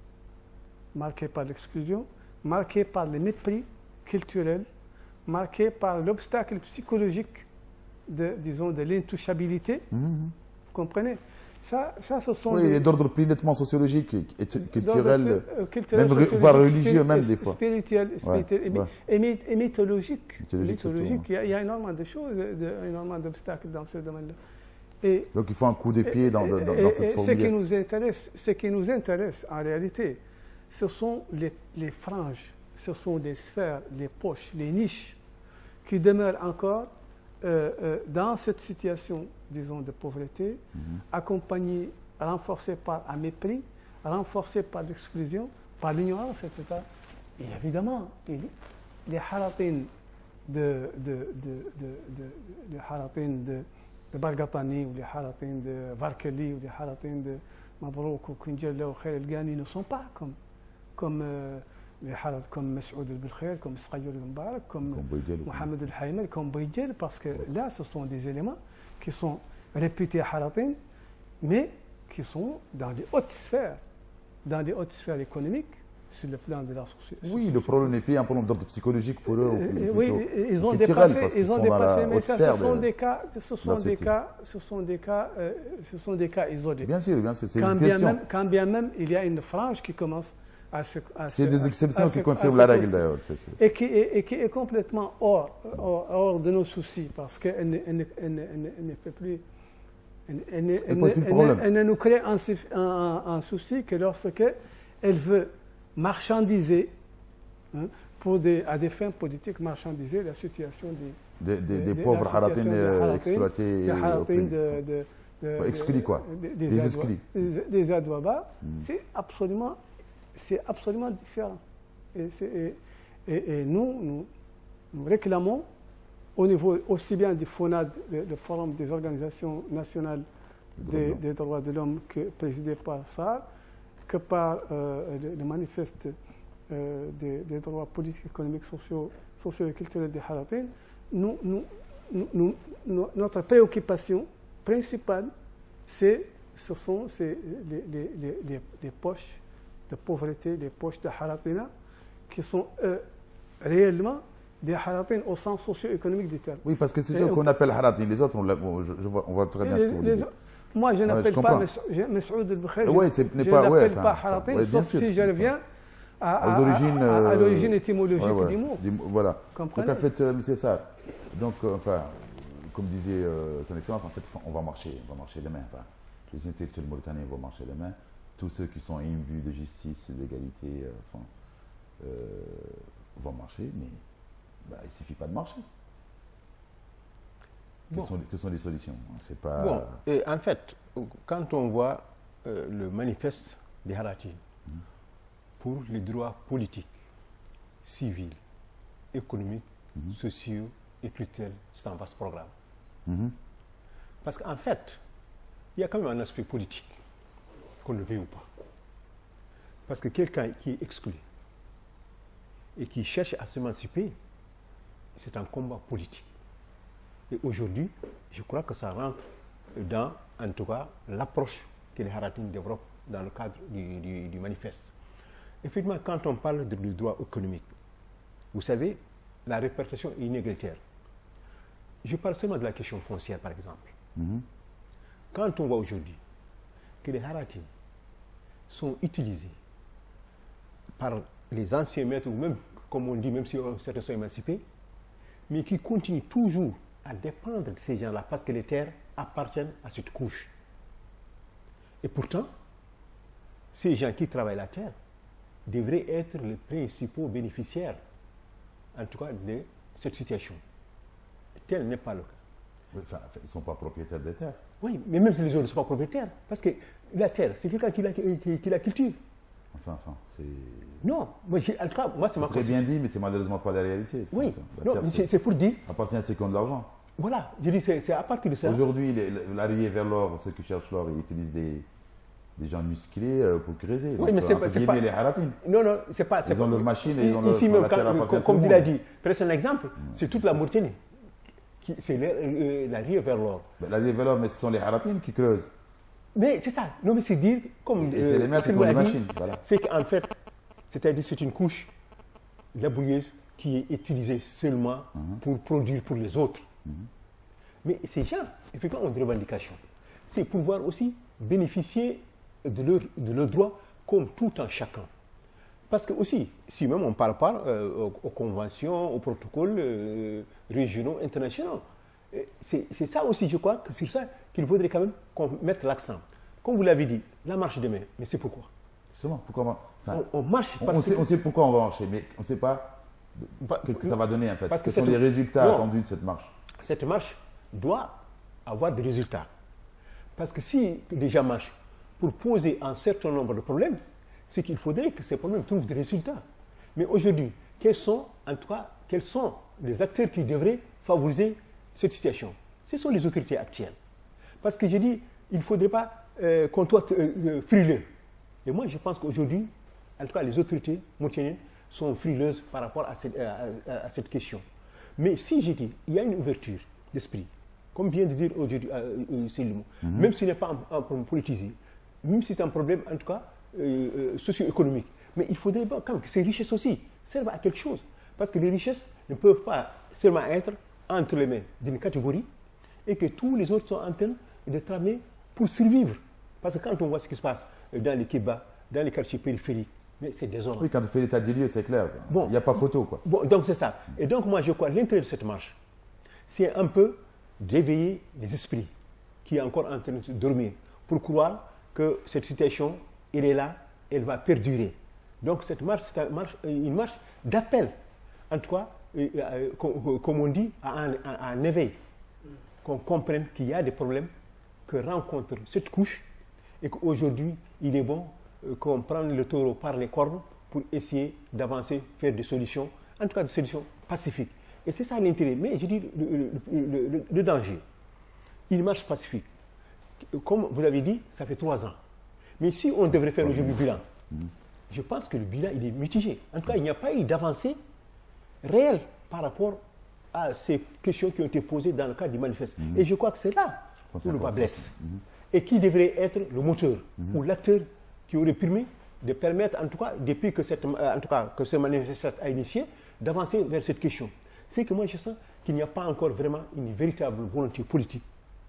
marqué par l'exclusion, marqué par le mépris culturel, marqué par l'obstacle psychologique de, disons, de l'intouchabilité. Mhm. Vous comprenez? Ça, ça, ce sont Oui, des- il est d'ordre plus nettement sociologique, et culturel, d'ordre, euh, culturel, même sociologique, voire religieux spiri- même des fois. Spirituel, spirituel et, mi- ouais. et mi- et mythologique. Mythologique, surtout, Mythologique. ouais. Il, y a, il y a énormément de choses, de- de- énormément d'obstacles dans ce domaine-là. Et, Donc il faut un coup de pied dans, dans, dans et- cette et ce qui fourmilière. nous intéresse, ce qui nous intéresse en réalité, ce sont les, les franges, ce sont les sphères, les poches, les niches qui demeurent encore euh, euh, dans cette situation, disons, de pauvreté, Mhm. accompagnée, renforcée par un mépris, renforcée par l'exclusion, par l'ignorance, et cetera. Et évidemment, il- les haratines de, de, de, de, de, les haratines de, de Bargatani ou les haratines de Varkeli ou les haratines de Mabrouk ou Kunjalla ou Khair el-Ghani ne sont pas comme, comme euh, les harat comme Mas'oud el-Bilkhair, comme Sqayyur el-Mbarak, comme Comme Boydel, ou- Mohamed el-Haïmel, comme Boydel, parce que là, ce sont des éléments qui sont réputés haratines, mais qui sont dans les hautes sphères, dans les hautes sphères économiques, sur le plan de la société. Oui, le problème n'est pas un problème d'ordre psychologique pour eux. ou Euh, plutôt oui, ils ont culturel, dépassé, parce qu'ils ils ont sont dans la dépassé, mais haute ça, sphère ce sont de- des cas, ce sont des société. cas, ce sont des cas, euh, ce sont des cas isolés. Bien sûr, bien sûr, c'est Quand des bien, exceptions. même, quand bien même il y a une frange qui commence à se, à C'est se- des à- exceptions à qui se- confirment à la se règle constituer. d'ailleurs. c'est- c'est- Et qui est, et qui est complètement hors, hors, hors de nos soucis, parce qu'elle ne, elle ne, elle ne- elle ne- elle ne fait plus. Elle, elle ne- elle pose ne- plus de elle ne- problème. elle ne nous crée un, sif- un- un- un souci que lorsque elle veut marchandiser, hein, pour des, à des fins politiques, marchandiser la situation des, Des, des, de- des de- pauvres la haratines situation des euh, haratines, exploités des et haratines opprimés. de, de, de- Enfin, exclus, quoi. de- Des adwa- exclus. des- des adwabas, Mm. c'est absolument, c'est absolument différent. Et, c'est- et- et- et nous, nous, nous réclamons au niveau aussi bien du FONAD, le, le Forum des organisations nationales des, des droits de l'homme, que, présidé par S A R, que par euh, le, le manifeste euh, des, des droits politiques, économiques, sociaux, sociaux et culturels des Haratines. Nous, nous, nous, nous- nous- notre préoccupation principale, c'est, ce sont ces- les, les- les- les- les poches de pauvreté, les poches de Haratina, qui sont euh, réellement des Haratines au sens socio-économique du terme. Oui, parce que c'est Et sûr on- qu'on appelle haratines. Les autres, on, l'a- bon, je, je vois, on voit très bien ce que vous Les- dites. Moi, je Ouais, n'appelle je pas comprends. Mes- je- Mes'oud el-Bikhair, Ouais, je c'est- n'est je pas- n'appelle ouais, pas enfin, Haratin, ouais, bien sauf sûr, si je je comprends. reviens à, aux origines, à, à, à l'origine euh, étymologique ouais, ouais, du mot. du- voilà. Comprenez? Donc en fait, euh, c'est ça. Donc, euh, enfin, comme disait euh, son excellence, en fait, on va marcher, on va marcher demain. Enfin, les intellectuels mauritaniens vont marcher demain. Tous ceux qui sont imbus de justice, d'égalité, euh, enfin, euh, vont marcher, mais bah, il ne suffit pas de marcher. Bon. Quelles, sont, quelles sont les solutions? C'est pas. Bon, et en fait, quand on voit euh, le manifeste des Haratin Mhm. pour les droits politiques, civils, économiques, Mhm. sociaux et culturels, c'est un vaste programme. Mhm. Parce qu'en fait, il y a quand même un aspect politique, qu'on le veuille ou pas. Parce que quelqu'un qui est exclu et qui cherche à s'émanciper, c'est un combat politique. Et aujourd'hui, je crois que ça rentre dans, en tout cas, l'approche que les Haratin développent dans le cadre du, du- du manifeste. Effectivement, quand on parle de, du droit économique, vous savez, la répartition est inégalitaire. Je parle seulement de la question foncière, par exemple. Mhm. Quand on voit aujourd'hui que les Haratin sont utilisés par les anciens maîtres, ou même, comme on dit, même si certains sont émancipés, mais qui continuent toujours à dépendre de ces gens-là parce que les terres appartiennent à cette couche. Et pourtant, ces gens qui travaillent la terre devraient être les principaux bénéficiaires, en tout cas, de cette situation. Tel n'est pas le cas. Enfin, ils ne sont pas propriétaires des terres. Oui, mais même si les autres ne sont pas propriétaires, parce que la terre, c'est quelqu'un qui la, qui, qui la cultive. Enfin, enfin, c'est. Non, moi, j'ai- en tout cas, moi, c'est ma Très conception. bien dit, mais c'est malheureusement pas la réalité. Oui, La non, terre, mais c'est- c'est c'est pour dire, appartient à ceux qui ont de l'argent. voilà, je dis, c'est c'est à partir de ça. Aujourd'hui, les- l'arrivée vers l'or, ceux qui cherchent l'or, ils utilisent des, des gens musclés euh, pour creuser. Oui, Donc, mais c'est entre pas- c'est guillemets, pas- les Haratin. Non, non, c'est pas. c'est Ils ont pas- leur machine et ils ont leur- Ici la même, terre quand- appartient à comme, tout comme le il a monde. dit, presque un exemple, c'est toute la Mauritanie. qui- C'est la, euh, la rive vers l'or. Ben, L'arrivée vers l'or, mais ce sont les Haratin qui creusent. Mais c'est ça. Non, mais c'est dire, comme Et c'est les maîtres qui Silmo ont les l'a dit, machines, voilà. c'est qu'en fait, c'est-à-dire c'est une couche laborieuse qui est utilisée seulement Mhm. pour produire pour les autres. Mais ces gens, effectivement, ont des revendications. C'est pouvoir aussi bénéficier de leurs de leurs droits comme tout un chacun. Parce que aussi, si même on parle pas euh, aux, aux conventions, aux protocoles euh, régionaux, internationaux, euh, c'est c'est ça aussi, je crois, que c'est ça qu'il faudrait quand même qu'on mette l'accent. Comme vous l'avez dit, la marche demain, mais c'est pourquoi Justement, pourquoi on, enfin, on, on marche on, parce on sait, que... on sait pourquoi on va marcher, mais on ne sait pas Bah, qu'est-ce que ça va donner en fait. parce que Quels sont cette- les résultats Non. attendus de cette marche. Cette marche doit avoir des résultats. Parce que si les gens marchent pour poser un certain nombre de problèmes, c'est qu'il faudrait que ces problèmes trouvent des résultats. Mais aujourd'hui, quels sont, en tout cas, quels sont les acteurs qui devraient favoriser cette situation? Ce sont les autorités actuelles. Parce que je dis, il ne faudrait pas euh, qu'on soit euh, euh, frileux. Et moi, je pense qu'aujourd'hui, en tout cas, les autorités mauritaniennes sont frileuses par rapport à cette, à- à- à cette question. Mais si je dis, il y a une ouverture d'esprit, comme vient de dire aujourd'hui euh, euh, Selim, même s'il n'est pas un, un problème politisé, même si c'est un problème, en tout cas, euh, euh, socio-économique, mais il faudrait pas, quand même que ces richesses aussi servent à quelque chose. Parce que les richesses ne peuvent pas seulement être entre les mains d'une catégorie et que tous les autres sont en train de tramer pour survivre. Parce que quand on voit ce qui se passe dans les Kébas, dans les quartiers périphériques, mais c'est désolant. Oui, quand tu fais l'état des lieux, c'est clair. Bon. Il n'y a pas photo, quoi. Bon, donc c'est ça. Et donc moi je crois que l'intérêt de cette marche, c'est un peu d'éveiller les esprits qui est encore en train de dormir pour croire que cette situation, elle est là, elle va perdurer. Donc cette marche, c'est une marche, une marche d'appel, en tout cas, euh, euh, comme, comme on dit, à un, à un éveil, qu'on comprenne qu'il y a des problèmes que rencontre cette couche et qu'aujourd'hui, il est bon euh, qu'on prenne le taureau par les cornes pour essayer d'avancer, faire des solutions, en tout cas des solutions pacifiques. Et c'est ça l'intérêt. Mais je dis le, le- le- le- le danger. Une marche pacifique. Comme vous l'avez dit, ça fait trois ans. Mais si on devrait faire aujourd'hui le bilan, je pense que le bilan il est mitigé. En tout cas, il n'y a pas eu d'avancée réelle par rapport à ces questions qui ont été posées dans le cadre du manifeste. Et je crois que c'est là pense où le que bas c'est blesse. Et qui devrait être le moteur ou l'acteur qui aurait permis de permettre, en tout cas, depuis que, cette, euh, en tout cas, que ce manifeste a initié, d'avancer vers cette question. C'est que moi, je sens qu'il n'y a pas encore vraiment une véritable volonté politique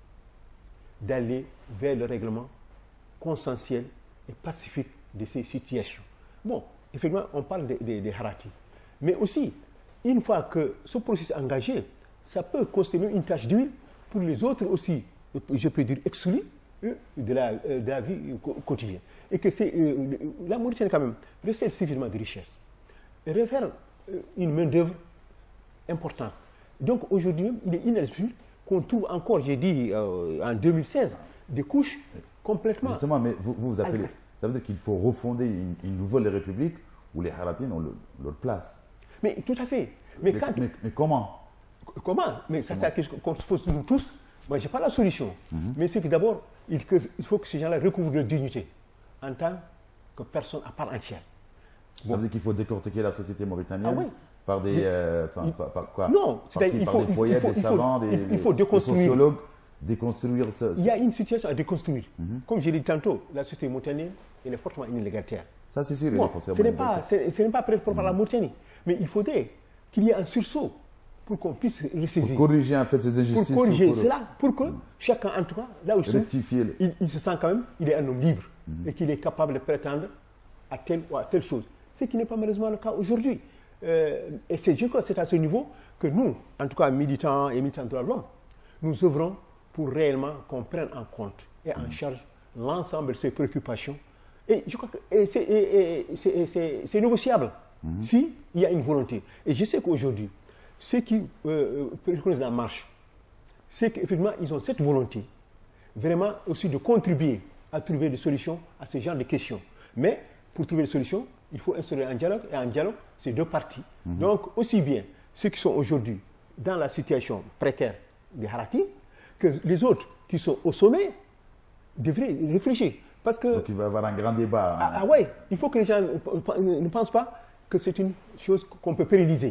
d'aller vers le règlement consensuel et pacifique de ces situations. Bon, effectivement, on parle des, des, des Harati. Mais aussi, une fois que ce processus est engagé, ça peut constituer une tâche d'huile pour les autres aussi, je peux dire exclus de la, de la vie quotidienne. Et que c'est, euh, la Mauritanie, quand même, recèle suffisamment de richesses. Et refaire une main-d'œuvre importante. Donc aujourd'hui, il est inadmissible qu'on trouve encore, j'ai dit euh, en deux mille seize, des couches complètement. Justement, mais vous, vous, vous appelez. Ça veut dire qu'il faut refonder une, une nouvelle république où les Haratines ont le, leur place. Mais tout à fait. Mais, mais, quand, mais, mais comment Comment Mais ça, c'est la question qu'on se pose nous tous. Moi, je n'ai pas la solution. Mm-hmm. Mais c'est que d'abord, il, il faut que ces gens-là recouvrent leur dignité en tant que personne à part entière. Bon. Ça veut dire qu'il faut décortiquer la société mauritanienne ah, oui. par des. Euh, il, par, par quoi Non, c'est-à-dire il par faut, des poètes, des savants, il faut, des, il faut déconstruire. des sociologues. Déconstruire ça. Il y a une situation à déconstruire. Mm-hmm. Comme je l'ai dit tantôt, la société mauritanienne elle est fortement inégalitaire. Ça, c'est sûr. Bon, ce n'est pas, pas propre mm-hmm. à la Mauritanie. Mais il faudrait qu'il y ait un sursaut pour qu'on puisse ressaisir. Pour corriger en fait ces injustices. Pour corriger pour cela, pour que mm-hmm. chacun, en tout cas, là où il, il, il se sent quand même, il est un homme libre mm-hmm. et qu'il est capable de prétendre à telle ou à telle chose. Ce qui n'est pas malheureusement le cas aujourd'hui. Euh, et je crois que c'est à ce niveau que nous, en tout cas militants et militants de droits de l'homme, nous œuvrons pour réellement qu'on prenne en compte et en charge l'ensemble de ces préoccupations. Et je crois que c'est négociable mm-hmm. s'il y a une volonté. Et je sais qu'aujourd'hui, ceux qui euh, préconisent la marche, c'est qu'effectivement, ils ont cette volonté, vraiment aussi de contribuer à trouver des solutions à ce genre de questions. Mais pour trouver des solutions, il faut instaurer un dialogue, et un dialogue, c'est deux parties. Mm-hmm. Donc, aussi bien ceux qui sont aujourd'hui dans la situation précaire des Harati, que les autres qui sont au sommet devraient réfléchir. Parce que, donc il va y avoir un grand débat. Ah, ah ouais, il faut que les gens ne pensent pas que c'est une chose qu'on peut pérenniser.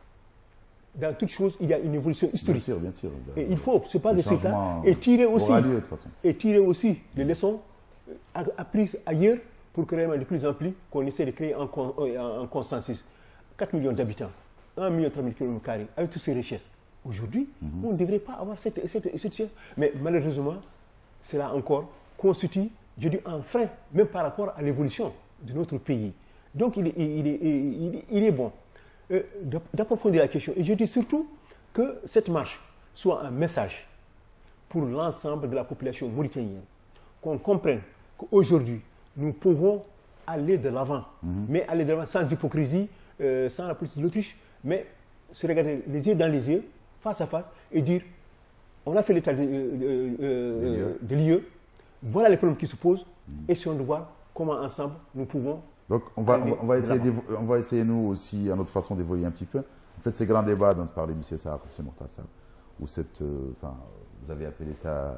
Dans toute chose, il y a une évolution historique. Bien sûr, bien sûr. Et il faut se passer de ça et tirer aussi, lieu, et tirer aussi les leçons apprises ailleurs pour que réellement de plus en plus qu'on essaie de créer un, un, un consensus. quatre millions d'habitants, un million trente mille kilomètres carrés, avec toutes ces richesses. Aujourd'hui, mm-hmm. on ne devrait pas avoir cette, cette, cette chose. Mais malheureusement, cela encore constitue, je dis, un frein, même par rapport à l'évolution de notre pays. Donc, il est, il est, il est, il est bon euh, d'approfondir la question. Et je dis surtout que cette marche soit un message pour l'ensemble de la population mauritanienne. Qu'on comprenne qu'aujourd'hui, nous pouvons aller de l'avant, mm-hmm. mais aller de l'avant sans hypocrisie, euh, sans la politique de l'autruche, mais se regarder les yeux dans les yeux, face à face, et dire, on a fait l'état de, euh, euh, de lieux, voilà les problèmes qui se posent, mmh. essayons de voir comment ensemble nous pouvons... Donc on va, on va, essayer, on va essayer nous aussi, à notre façon d'évoluer un petit peu. En fait, ces grands débats dont parlait M. Sarr, M. Mourtassar, ou cette, euh, enfin, vous avez appelé ça euh,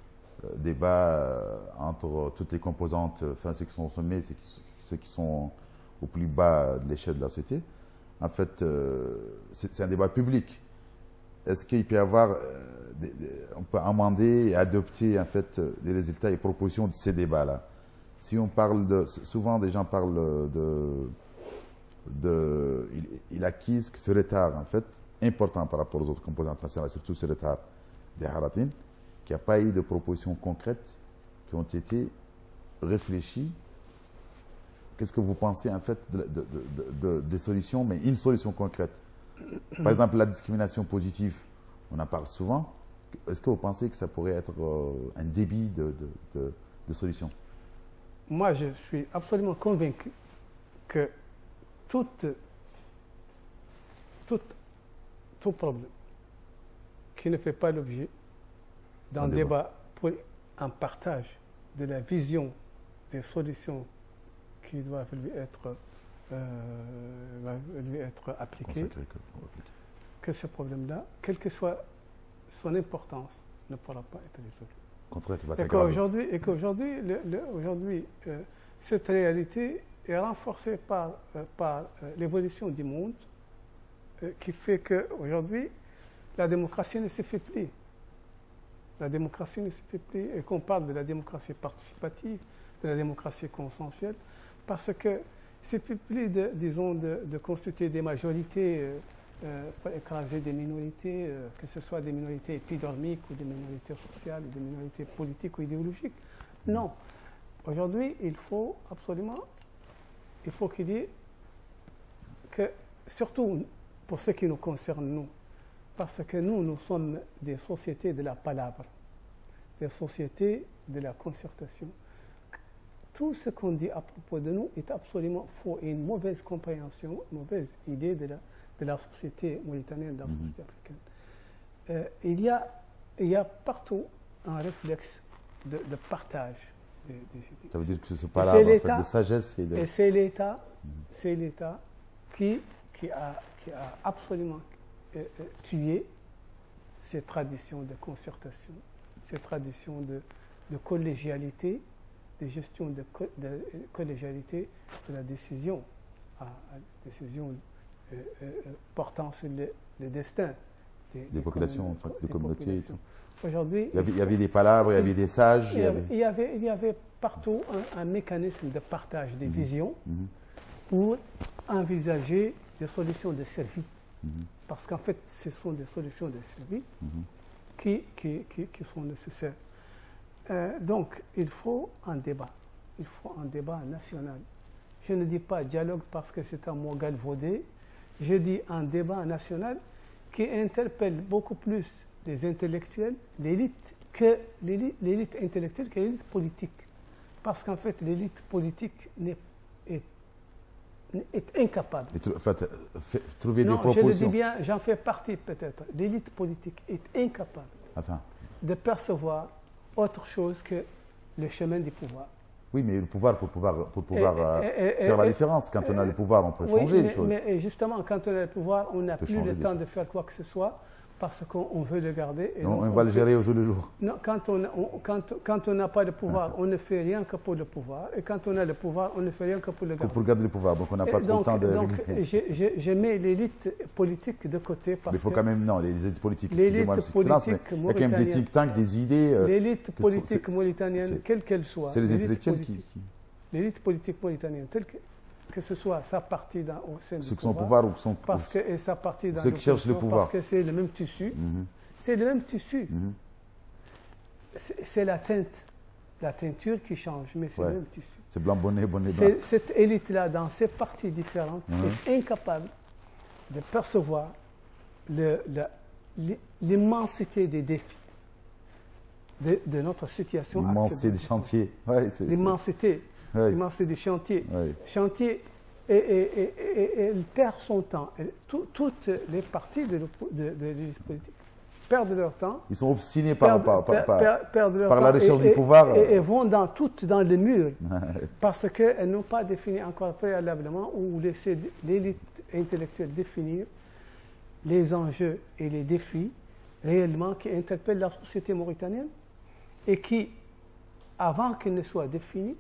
débat euh, entre toutes les composantes, enfin ceux qui sont au sommet, ceux qui, ceux qui sont au plus bas de l'échelle de la société. En fait, euh, c'est un débat public. Est-ce qu'il peut y avoir, euh, des, des, on peut amender et adopter en fait des résultats et propositions de ces débats-là? Si on parle de, souvent des gens parlent de, de il, il acquise que ce retard en fait important par rapport aux autres composantes nationales, surtout ce retard des Haratines, qu'il n'y a pas eu de propositions concrètes qui ont été réfléchies. Qu'est-ce que vous pensez en fait de, de, de, de, des solutions, mais une solution concrète? Par exemple, la discrimination positive, on en parle souvent. Est-ce que vous pensez que ça pourrait être euh, un débit de, de, de, de solutions? Moi, je suis absolument convaincu que tout, tout, tout problème qui ne fait pas l'objet d'un débat. débat pour un partage de la vision des solutions qui doivent lui être, euh, lui être appliquées, que, que ce problème-là, quelle que soit son importance, ne pourra pas être résolu. Et qu'aujourd'hui, et qu'aujourd'hui, aujourd'hui, euh, cette réalité est renforcée par, euh, par euh, l'évolution du monde, euh, qui fait qu'aujourd'hui, la démocratie ne se fait plus. La démocratie ne se fait plus, et qu'on parle de la démocratie participative, de la démocratie consensuelle, parce que c'est plus, plus de, disons, de, de constituer des majorités euh, euh, pour écraser des minorités, euh, que ce soit des minorités épidermiques ou des minorités sociales, ou des minorités politiques ou idéologiques. Non. Aujourd'hui, il faut absolument, il faut qu'il y ait que, surtout pour ce qui nous concerne, nous, parce que nous, nous sommes des sociétés de la palabre, des sociétés de la concertation. Tout ce qu'on dit à propos de nous est absolument faux et une mauvaise compréhension, une mauvaise idée de la, de la société mauritanienne, de la société africaine. Euh, il, y a, il y a partout un réflexe de, de partage des, des idées. Ça veut dire que ce pas là, en fait, de sagesse et de... Et c'est l'État, mm-hmm. c'est l'État qui, qui, a, qui a absolument euh, euh, tué ces traditions de concertation, ces traditions de, de collégialité, de gestion de, co de collégialité de la décision, à, à décision euh, euh, portant sur le, le destin des, des, des populations, en fait, des communautés. Et tout. Aujourd'hui, il, il y avait des palabres, il y avait des sages. Il y avait, il y avait, il y avait partout un, un mécanisme de partage des mmh. visions mmh. pour envisager des solutions de survie. Mmh. Parce qu'en fait, ce sont des solutions de survie mmh. qui, qui, qui, qui sont nécessaires. Euh, donc, il faut un débat. Il faut un débat national. Je ne dis pas dialogue parce que c'est un mot galvaudé. Je dis un débat national qui interpelle beaucoup plus les intellectuels, l'élite, que l'élite intellectuelle que l'élite politique. Parce qu'en fait, l'élite politique est, est, est incapable. Et en fait, trouver non, des propositions. Je le dis bien, j'en fais partie peut-être. L'élite politique est incapable enfin. de percevoir autre chose que le chemin du pouvoir. Oui, mais le pouvoir, pour pouvoir, pour pouvoir et, et, euh, et, faire et, la différence. Quand on a le pouvoir, on peut oui, changer mais, les choses. Mais justement, quand on a le pouvoir, on n'a plus le temps de faire quoi que ce soit parce qu'on veut le garder. Et on, donc, on va on le gérer au jour le jour. Non, quand on n'a quand, quand on pas de pouvoir, on ne fait rien que pour le pouvoir. Et quand on a le pouvoir, on ne fait rien que pour le garder. Pour garder le pouvoir, donc on n'a pas trop le temps de... Donc, je mets l'élite politique de côté. Parce mais il faut quand même... Non, les élites politiques, excusez-moi, il y a quand même des think tanks, des idées... Euh, l'élite politique mauritanienne, quelle qu'elle soit... C'est les intellectuels qui... L'élite politique mauritanienne, telle que... que ce soit sa partie dans, au sein ceux du qui sont pouvoir, pouvoir ou sont parce que et sa partie dans ceux qui cherchent le pouvoir, parce que c'est le même tissu, mm-hmm. c'est le même tissu. Mm-hmm. C'est la teinte, la teinture qui change, mais c'est ouais. le même tissu. C'est blanc bonnet, bonnet blanc. Cette élite-là, dans ses parties différentes, mm-hmm. est incapable de percevoir l'immensité des défis de, de notre situation actuelle. L'immensité des chantiers. Ouais, l'immensité. Oui. L'immensité du chantier. Oui. Chantier, et, et, et, et, et elle perd son temps. Elle, tout, toutes les parties de, de, de l'élite politique perdent leur temps. Ils sont obstinés par, perdent, par, par, par, perdent, perdent leur par temps la recherche et, du pouvoir. Et, et, et vont dans, toutes dans le mur parce qu'elles n'ont pas défini encore préalablement ou laissé l'élite intellectuelle définir les enjeux et les défis réellement qui interpellent la société mauritanienne et qui, avant qu'ils ne soient définis,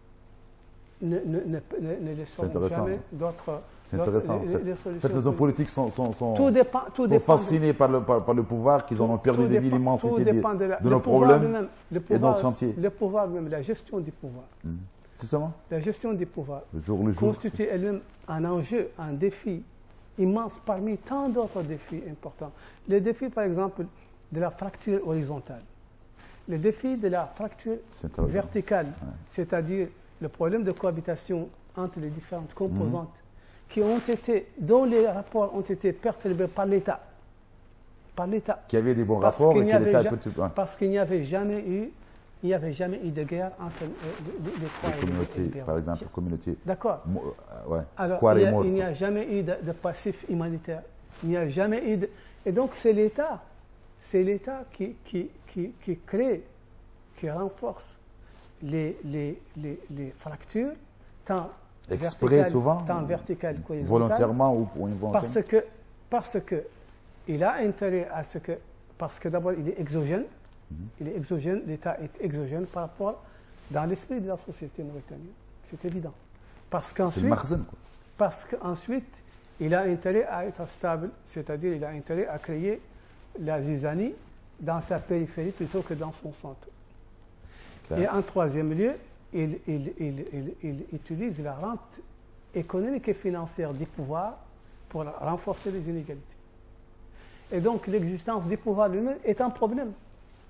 ne, ne, ne, ne laisseront jamais d'autres. C'est intéressant. Les, les en fait, les hommes politiques sont, sont, sont, tout dépend, tout sont fascinés de, par, le, par, par le pouvoir, qu'ils en ont perdu de vue l'immensité de, de, de nos problèmes même, le pouvoir, et dans le chantier. Le pouvoir même, la gestion du pouvoir. Mmh. Justement. La gestion du pouvoir le jour, le jour, constitue elle-même un enjeu, un défi immense parmi tant d'autres défis importants. Les défis, par exemple, de la fracture horizontale. Les défis de la fracture verticale, ouais. c'est-à-dire le problème de cohabitation entre les différentes composantes mmh. qui ont été, dont les rapports ont été perturbés par l'État. Par l'État. Qui avait des bons parce rapports et que l'État ja Parce qu'il n'y avait jamais eu, il n'y avait jamais eu de guerre entre euh, les, les Croix et communautés, les par exemple, communautés. D'accord. Euh, ouais. Alors, il n'y a, a jamais eu de, de passif humanitaire. Il n'y a jamais eu de... Et donc, c'est l'État. C'est l'État qui, qui, qui, qui crée, qui renforce les, les, les, les fractures, tant exprès souvent, tant verticales volontairement ou involontairement. Parce que, parce que il a intérêt à ce que, parce que d'abord il est exogène, mm-hmm. il est exogène, l'État est exogène par rapport dans l'esprit de la société mauritanienne, c'est évident. Parce qu'ensuite, parce qu'ensuite, il a intérêt à être stable, c'est-à-dire il a intérêt à créer la zizanie dans sa périphérie plutôt que dans son centre. Et en troisième lieu, il, il, il, il, il utilise la rente économique et financière du pouvoir pour renforcer les inégalités. Et donc l'existence du pouvoir lui-même est un problème.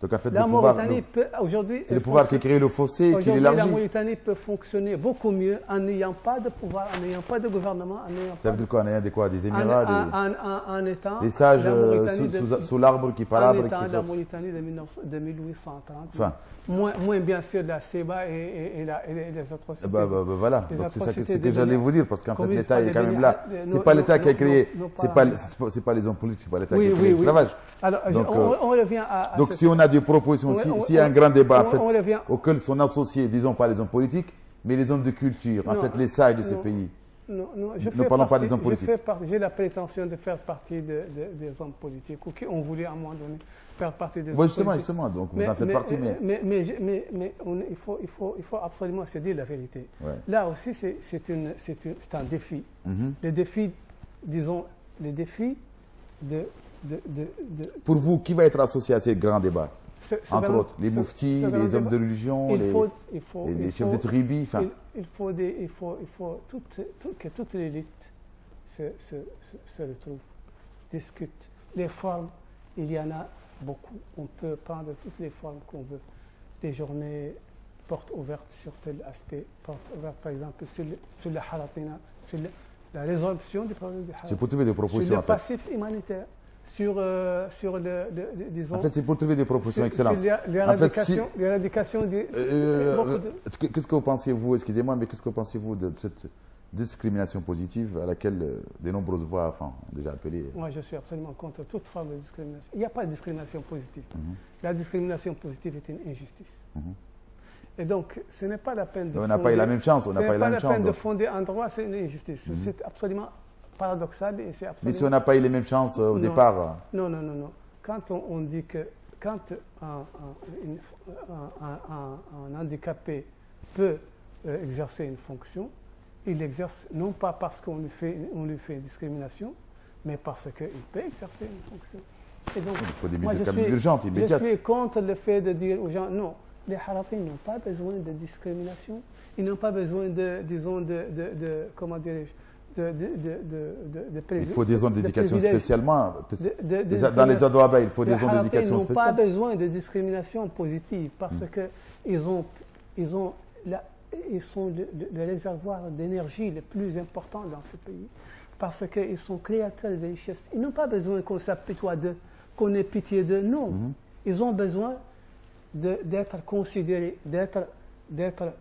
Donc en fait, la le pouvoir, Mauritanie peut aujourd'hui. c'est le pouvoir qui crée le fossé et qui Aujourd'hui, l'élargit. la Mauritanie peut fonctionner beaucoup mieux en n'ayant pas de pouvoir, en n'ayant pas de gouvernement, en n'ayant Ça pas veut dire quoi? En ayant des quoi? Des en, Émirats, en, des, en, en étant des sages la euh, Mauritanie sous, de- sous- sous l'arbre qui en palabrent. étant Qui la peuvent- Mauritanie de, mille neuf cents de mille huit cent trente. Enfin, Moins, moins bien sûr la Seba et, et, et, la, et les- et les atrocités. bah, bah, bah, voilà. Les Donc c'est ça que, atrocités c'est que des j'allais Bénin- vous dire, parce qu'en fait commises l'État par est des quand même Bénin- là. euh, C'est nos- pas l'État nos- qui a nos- créé, nos- nos c'est parents. pas, c'est pas, c'est pas les hommes politiques, c'est pas l'État Oui, qui a créé oui, oui. l'esclavage. Alors, je- Donc, on, euh, on revient à. à Donc cette- si on a des propositions, on- si- on- s'il y a un on- grand débat en on- fait, on revient- auquel sont associés, disons pas les hommes politiques, mais les hommes de culture, en Non, fait les sages de ce non. pays. Non, non, je Ne fais parlons pas partie- des hommes je politiques. fais partie- J'ai la prétention de faire partie de- de- des hommes politiques, ou qui ont voulu à un moment donné faire partie des Oui, hommes justement, politiques. justement, donc vous Mais- en faites mais, partie, mais. mais, mais, mais- mais- mais on- il, faut, il, faut, il faut absolument se dire la vérité. Ouais. Là aussi, c'est c'est une- c'est une- c'est un défi. Mhm. Le défi, disons, le défi de. de, de, de Pour vous, qui va être associé à ces grands débats? ce- ce Entre grand- autres, les ce- mouftis, ce grand les hommes débat. de religion, il les, faut, il faut, les- les il chefs faut- de tribu, enfin. il, il faut, des, il faut, il faut toute- tout- que toute l'élite se, se, se, se retrouve, discute. Les formes, il y en a beaucoup. On peut prendre toutes les formes qu'on veut. Les journées portes ouvertes sur tel aspect, portes ouvertes par exemple sur, le, sur la haratina, sur le- la résolution du problème du C'est haratina, pour trouver des sur propositions, le en fait. passif humanitaire, sur, euh, sur le, le- le- disons, En fait, c'est pour trouver des propositions sur, excellentes. sur l'é- En fait, si- l'éradication l'éradication du... Euh, beaucoup euh, de- Qu'est-ce que vous pensez, vous, excusez-moi, mais qu'est-ce que pensez-vous de cette discrimination positive à laquelle euh, de nombreuses voix enfin, ont déjà appelé? Moi, je suis absolument contre toute forme de discrimination. Il n'y a pas de discrimination positive. Mhm. La discrimination positive est une injustice. Mhm. Et donc, ce n'est pas la peine de On n'a fonder- pas eu la même chance, on ce n'a n'est pas eu pas la même la chance. peine de donc. fonder un droit, c'est une injustice. Mhm. C'est absolument paradoxal et c'est Mais absolument... si on n'a pas eu les mêmes chances euh, au Non. départ, euh, Non, non, non, non. Quand on, on dit que quand un, un- une- un- un- un- un handicapé peut euh, exercer une fonction, il l'exerce non pas parce qu'on lui fait, on lui fait une discrimination, mais parce qu'il peut exercer une fonction. Et donc, il faut des moi, mesures je quand même suis- urgentes, je immédiates. suis contre le fait de dire aux gens, non, les harafis n'ont pas besoin de discrimination, ils n'ont pas besoin de, disons, de, de, de- comment dirais-je, de, de, de, de, de, de Il privi- faut des zones de d'éducation privilèges. spécialement. De- de- Les- de Dans les Adouaba, il faut des Les zones Harapis d'éducation n'ont pas spéciale. besoin de discrimination positive parce Mm. que ils ont, ils ont la- ils sont le, le- le réservoir d'énergie le plus important dans ce pays parce qu'ils sont créateurs de richesses. Ils n'ont pas besoin qu'on s'apitoie d'eux, qu'on ait pitié d'eux. Non, Mhm. ils ont besoin de- d'être considérés, d'être, d'être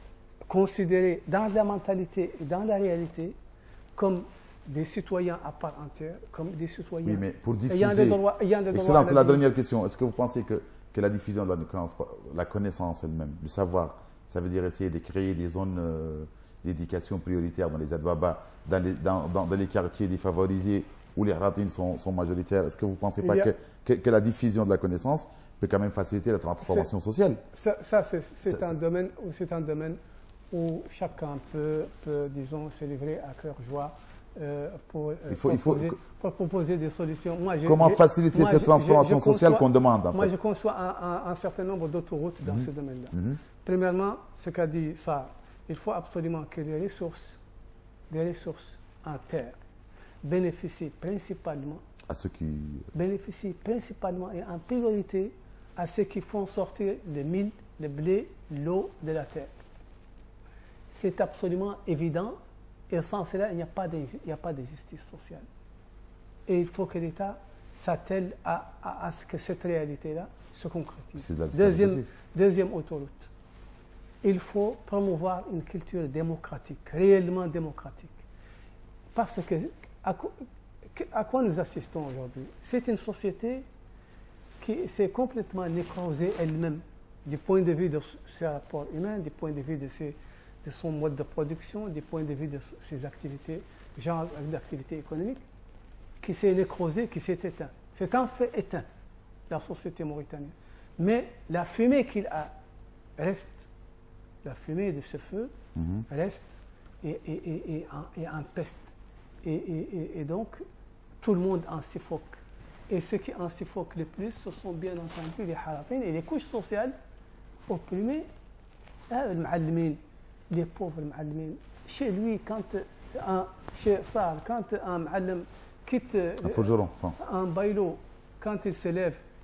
considérés dans la mentalité et dans la réalité comme des citoyens à part entière, comme des citoyens Oui, mais pour ayant diffuser. des droits, ayant des droits à Excellence, c'est la vie. dernière question. Est-ce que vous pensez que, que la diffusion de la connaissance, la connaissance elle-même, le savoir, ça veut dire essayer de créer des zones euh, d'éducation prioritaires dans les Adouaba, dans les, dans, dans- dans les quartiers défavorisés où les Haratines sont, sont majoritaires? Est-ce que vous ne pensez Il pas y a- que, que, que la diffusion de la connaissance peut quand même faciliter la transformation sociale? Ça, ça, c'est c'est Ça, un c'est- domaine, où- c'est un domaine où chacun peut, peut, disons, se livrer à cœur joie euh, pour, euh, Il faut- il faut- proposer, pour proposer des solutions. Moi, j'ai- Comment j'ai- faciliter moi, cette je- transformation je- je sociale conçois- qu'on demande en Moi, fait? je conçois un, un- un certain nombre d'autoroutes dans Mhm. ce domaine-là. Mhm. Premièrement, ce qu'a dit ça, il faut absolument que les ressources, les ressources en terre bénéficient principalement, À ceux qui. bénéficient principalement et en priorité à ceux qui font sortir le mil, le blé, l'eau de la terre. C'est absolument évident et sans cela, il n'y a pas de, il n'y a pas de justice sociale. Et il faut que l'État s'attelle à, à- à ce que cette réalité-là se concrétise. C'est de la discrétion Deuxième, positive. deuxième autoroute. Il faut promouvoir une culture démocratique, réellement démocratique. Parce que à, quoi- que- à quoi nous assistons aujourd'hui? C'est une société qui s'est complètement nécrosée elle-même du point de vue de ses rapports humains, du point de vue de, ses- de son mode de production, du point de vue de ses activités, genre d'activités économiques, qui s'est nécrosée, qui s'est éteint. C'est en fait éteint, la société mauritanienne. Mais la fumée qu'il a reste, la fumée de ce feu Mhm. reste et, et, et, et, en, et en peste. Et, et, et, et donc, tout le monde en suffoque. Et ceux qui en suffoquent le plus, ce sont bien entendu les harafines et les couches sociales opprimées. Ah, le ma'allimine, les pauvres ma'allimine. Chez lui, quand un, chez Sar, quand un ma'allim quitte À Fougeron, enfin. un bailo, quand il se lève,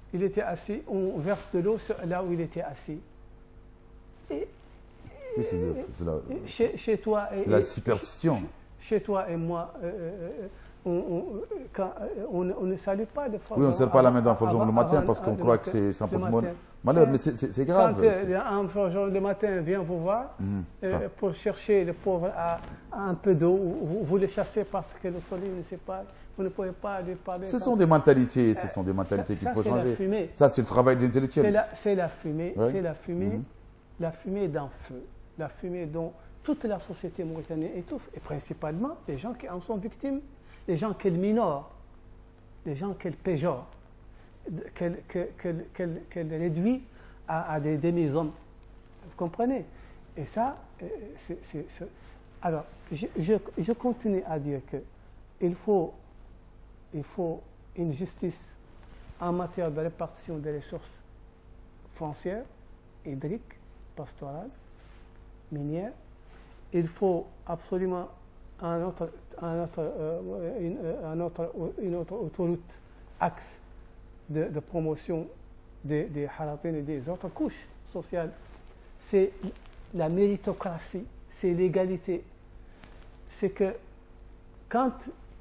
il était assis, on verse de l'eau là où il était assis. Et, oui, c'est de- c'est la, chez, chez toi et, c'est la et- superstition. Chez, chez toi et moi, euh, euh, on, on, quand, on, on ne salue pas de fois. Oui, on ne serre pas la main dans le forgeron le matin avant- parce qu'on le croit matin- que c'est sans le porte-monnaie. matin. Malheur, Et mais c'est- c'est c'est grave. Quand c'est- euh, un forgeron le matin vient vous voir Mhm. euh, Enfin, pour chercher le pauvre à, à un peu d'eau, vous, vous le chassez parce que le soleil ne sait pas, vous ne pouvez pas lui parler. ce quand- sont des mentalités, ce sont des mentalités ça- qu'il ça, faut c'est la changer. fumée. Ça, c'est le travail des C'est intellectuels. la, c'est la fumée, Ouais. c'est la fumée, Mhm. la fumée d'un feu, la fumée dont toute la société mauritanienne étouffe, et principalement les gens qui en sont victimes, les gens qu'elle minore, les gens qu'elle péjore, qu'elle, que- qu'elle- qu'elle- qu'elle réduit à, à des demi-hommes. Vous comprenez? Et ça, euh, c'est, c'est- c'est- alors, je, je- je continue à dire que il faut, il faut une justice en matière de répartition des ressources foncières, hydriques, pastorales, minières. Il faut absolument un autre, un autre, euh, une, euh, un autre- une autre autoroute, axe de, de promotion des, des haratines et des autres couches sociales. C'est la méritocratie, c'est l'égalité. C'est que quand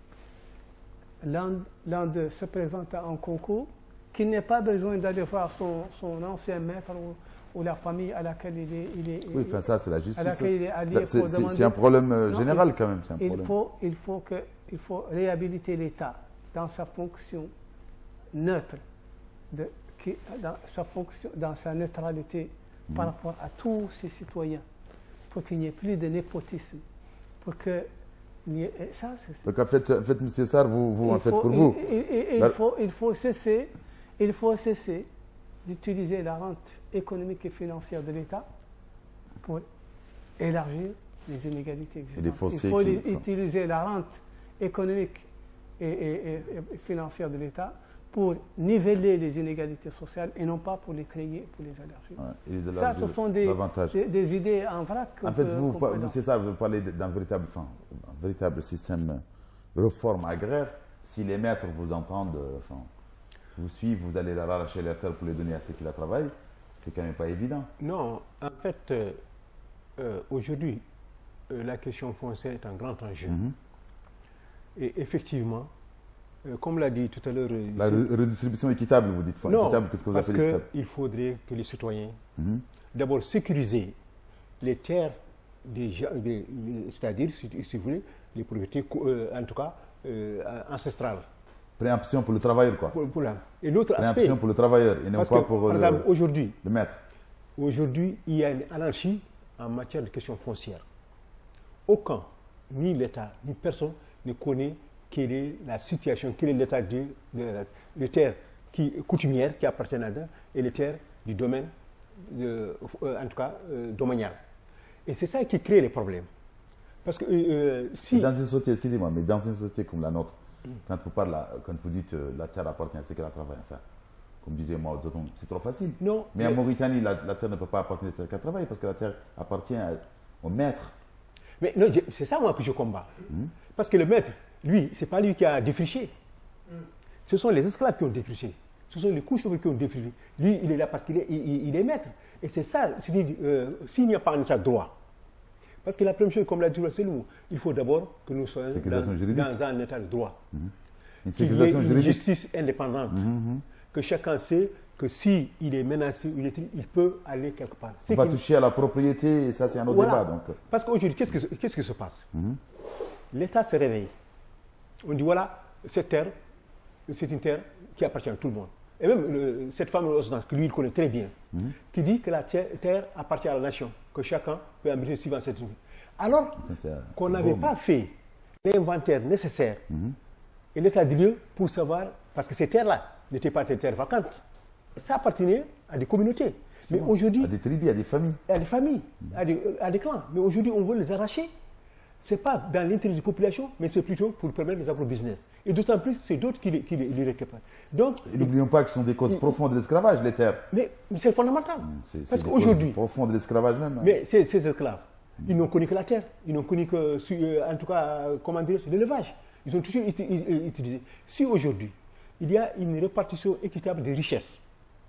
l'un l'un d'eux se présente à un concours, qu'il n'ait pas besoin d'aller voir son, son ancien maître ou, ou la famille à laquelle il est, il est, Oui, enfin, ça, c'est la justice. à laquelle il est allié Là, c'est- pour C'est demander. c'est un problème euh, Non, général il- quand même. c'est un Il problème. faut, il, faut que, il faut réhabiliter l'État dans sa fonction neutre, de, qui, dans, sa fonction, dans sa neutralité par Mhm. rapport à tous ses citoyens, pour qu'il n'y ait plus de népotisme, pour que il y ait- et ça, c'est, Donc, en fait, en fait, M. Sarr, vous, vous en il faites faut- pour il- vous. il- il- il La- faut, il faut cesser, il faut cesser d'utiliser la rente économique et financière de l'État pour élargir les inégalités existantes. les fossés il faut qui- li- utiliser la rente économique et, et- et- et financière de l'État pour niveler les inégalités sociales et non pas pour les créer, pour les élargir. Ouais, et les Ça, élargir ce sont des, davantage. des, des idées en vrac. qu'on En fait, peut- vous, qu'on par- peut M. lancer. Sarr, vous parlez d'un véritable, enfin, un véritable système de réforme agraire. Si les maîtres vous entendent, euh, enfin, vous suivent, vous allez leur arracher les terres pour les donner à ceux qui la travaillent, c'est quand même pas évident. Non, en fait, euh, euh, aujourd'hui, euh, la question foncière est un grand enjeu. Mhm. Et effectivement, euh, comme l'a dit tout à l'heure... euh, La c'est- re- redistribution équitable, vous dites. Enfin, non, équitable, qu'est-ce que vous parce appelez équitable? qu'il faudrait que les citoyens, Mhm. d'abord, sécuriser les terres, des gens- des- les- c'est-à-dire, si, si vous voulez, les propriétés, co- euh, en tout cas, euh, ancestrales. Préemption pour le travailleur, quoi. Pour, pour la- Et l'autre aspect, Préemption pour le travailleur et non parce pas que, pour par le, exemple, aujourd'hui, le maître. Aujourd'hui, il y a une anarchie en matière de questions foncières. Aucun, ni l'État, ni personne ne connaît quelle est la situation, quel est l'état de, de, des terres qui, coutumières qui appartiennent à eux et les terres du domaine, de, euh, en tout cas, euh, domanial. Et c'est ça qui crée les problèmes. Parce que euh, si... Dans une société, excusez-moi, mais dans une société comme la nôtre, quand vous, parlez, quand vous dites euh, la terre appartient à ceux qui la travaillent, enfin, comme disait Mao Zedong, c'est trop facile. Non, Mais en Mauritanie, la, la terre ne peut pas appartenir à ceux qui travaillent parce que la terre appartient à- au maître. Mais non, je- c'est ça moi que je combats. Parce que le maître, lui, c'est pas lui qui a défriché. Ce sont les esclaves qui ont défriché. Ce sont les couches ouvrières qui ont défriché. Lui, il est là parce qu'il est, il, il- il est maître. Et c'est ça, c'est-à-dire, euh, s'il n'y a pas un état de droit. Parce que la première chose, comme l'a dit Selmou, il faut d'abord que nous soyons Sécurisation dans, juridique. dans un état de droit. Une Qu'il y ait sécurisation une juridique. justice indépendante. Que chacun sait que s'il est menacé, il, est- il peut aller quelque part. On C'est va qu'il- toucher à la propriété et ça, c'est un autre Voilà. débat. Donc. Parce qu'aujourd'hui, qu'est-ce, que- qu'est-ce qui se passe L'État se réveille. On dit voilà, cette terre, c'est une terre qui appartient à tout le monde. Et même le- cette femme que lui, il connaît très bien, qui dit que la terre, terre appartient à la nation, que chacun peut habiter suivant cette ligne. Alors C'est- qu'on c'est n'avait beau, pas fait l'inventaire nécessaire et l'état des lieux pour savoir, parce que ces terres-là n'étaient pas des terres vacantes, ça appartenait à des communautés. Mais aujourd'hui, à des tribus, à des familles. à des familles, à des, à des clans. Mais aujourd'hui, on veut les arracher. Ce n'est pas dans l'intérêt des populations, mais c'est plutôt pour permettre les agro-business. Et d'autant plus, c'est d'autres qui les, qui les- les récupèrent. Donc, Et n'oublions pas que ce sont des causes profondes de l'esclavage, les terres. mais c'est fondamental. C'est- c'est Parce des qu'aujourd'hui, causes profondes de l'esclavage même. hein. mais ces, ces esclaves, ils n'ont connu que la terre. Ils n'ont connu que, euh, en tout cas, euh, comment dire, l'élevage. Ils ont toujours été- euh, utilisé. Si aujourd'hui, il y a une répartition équitable des richesses.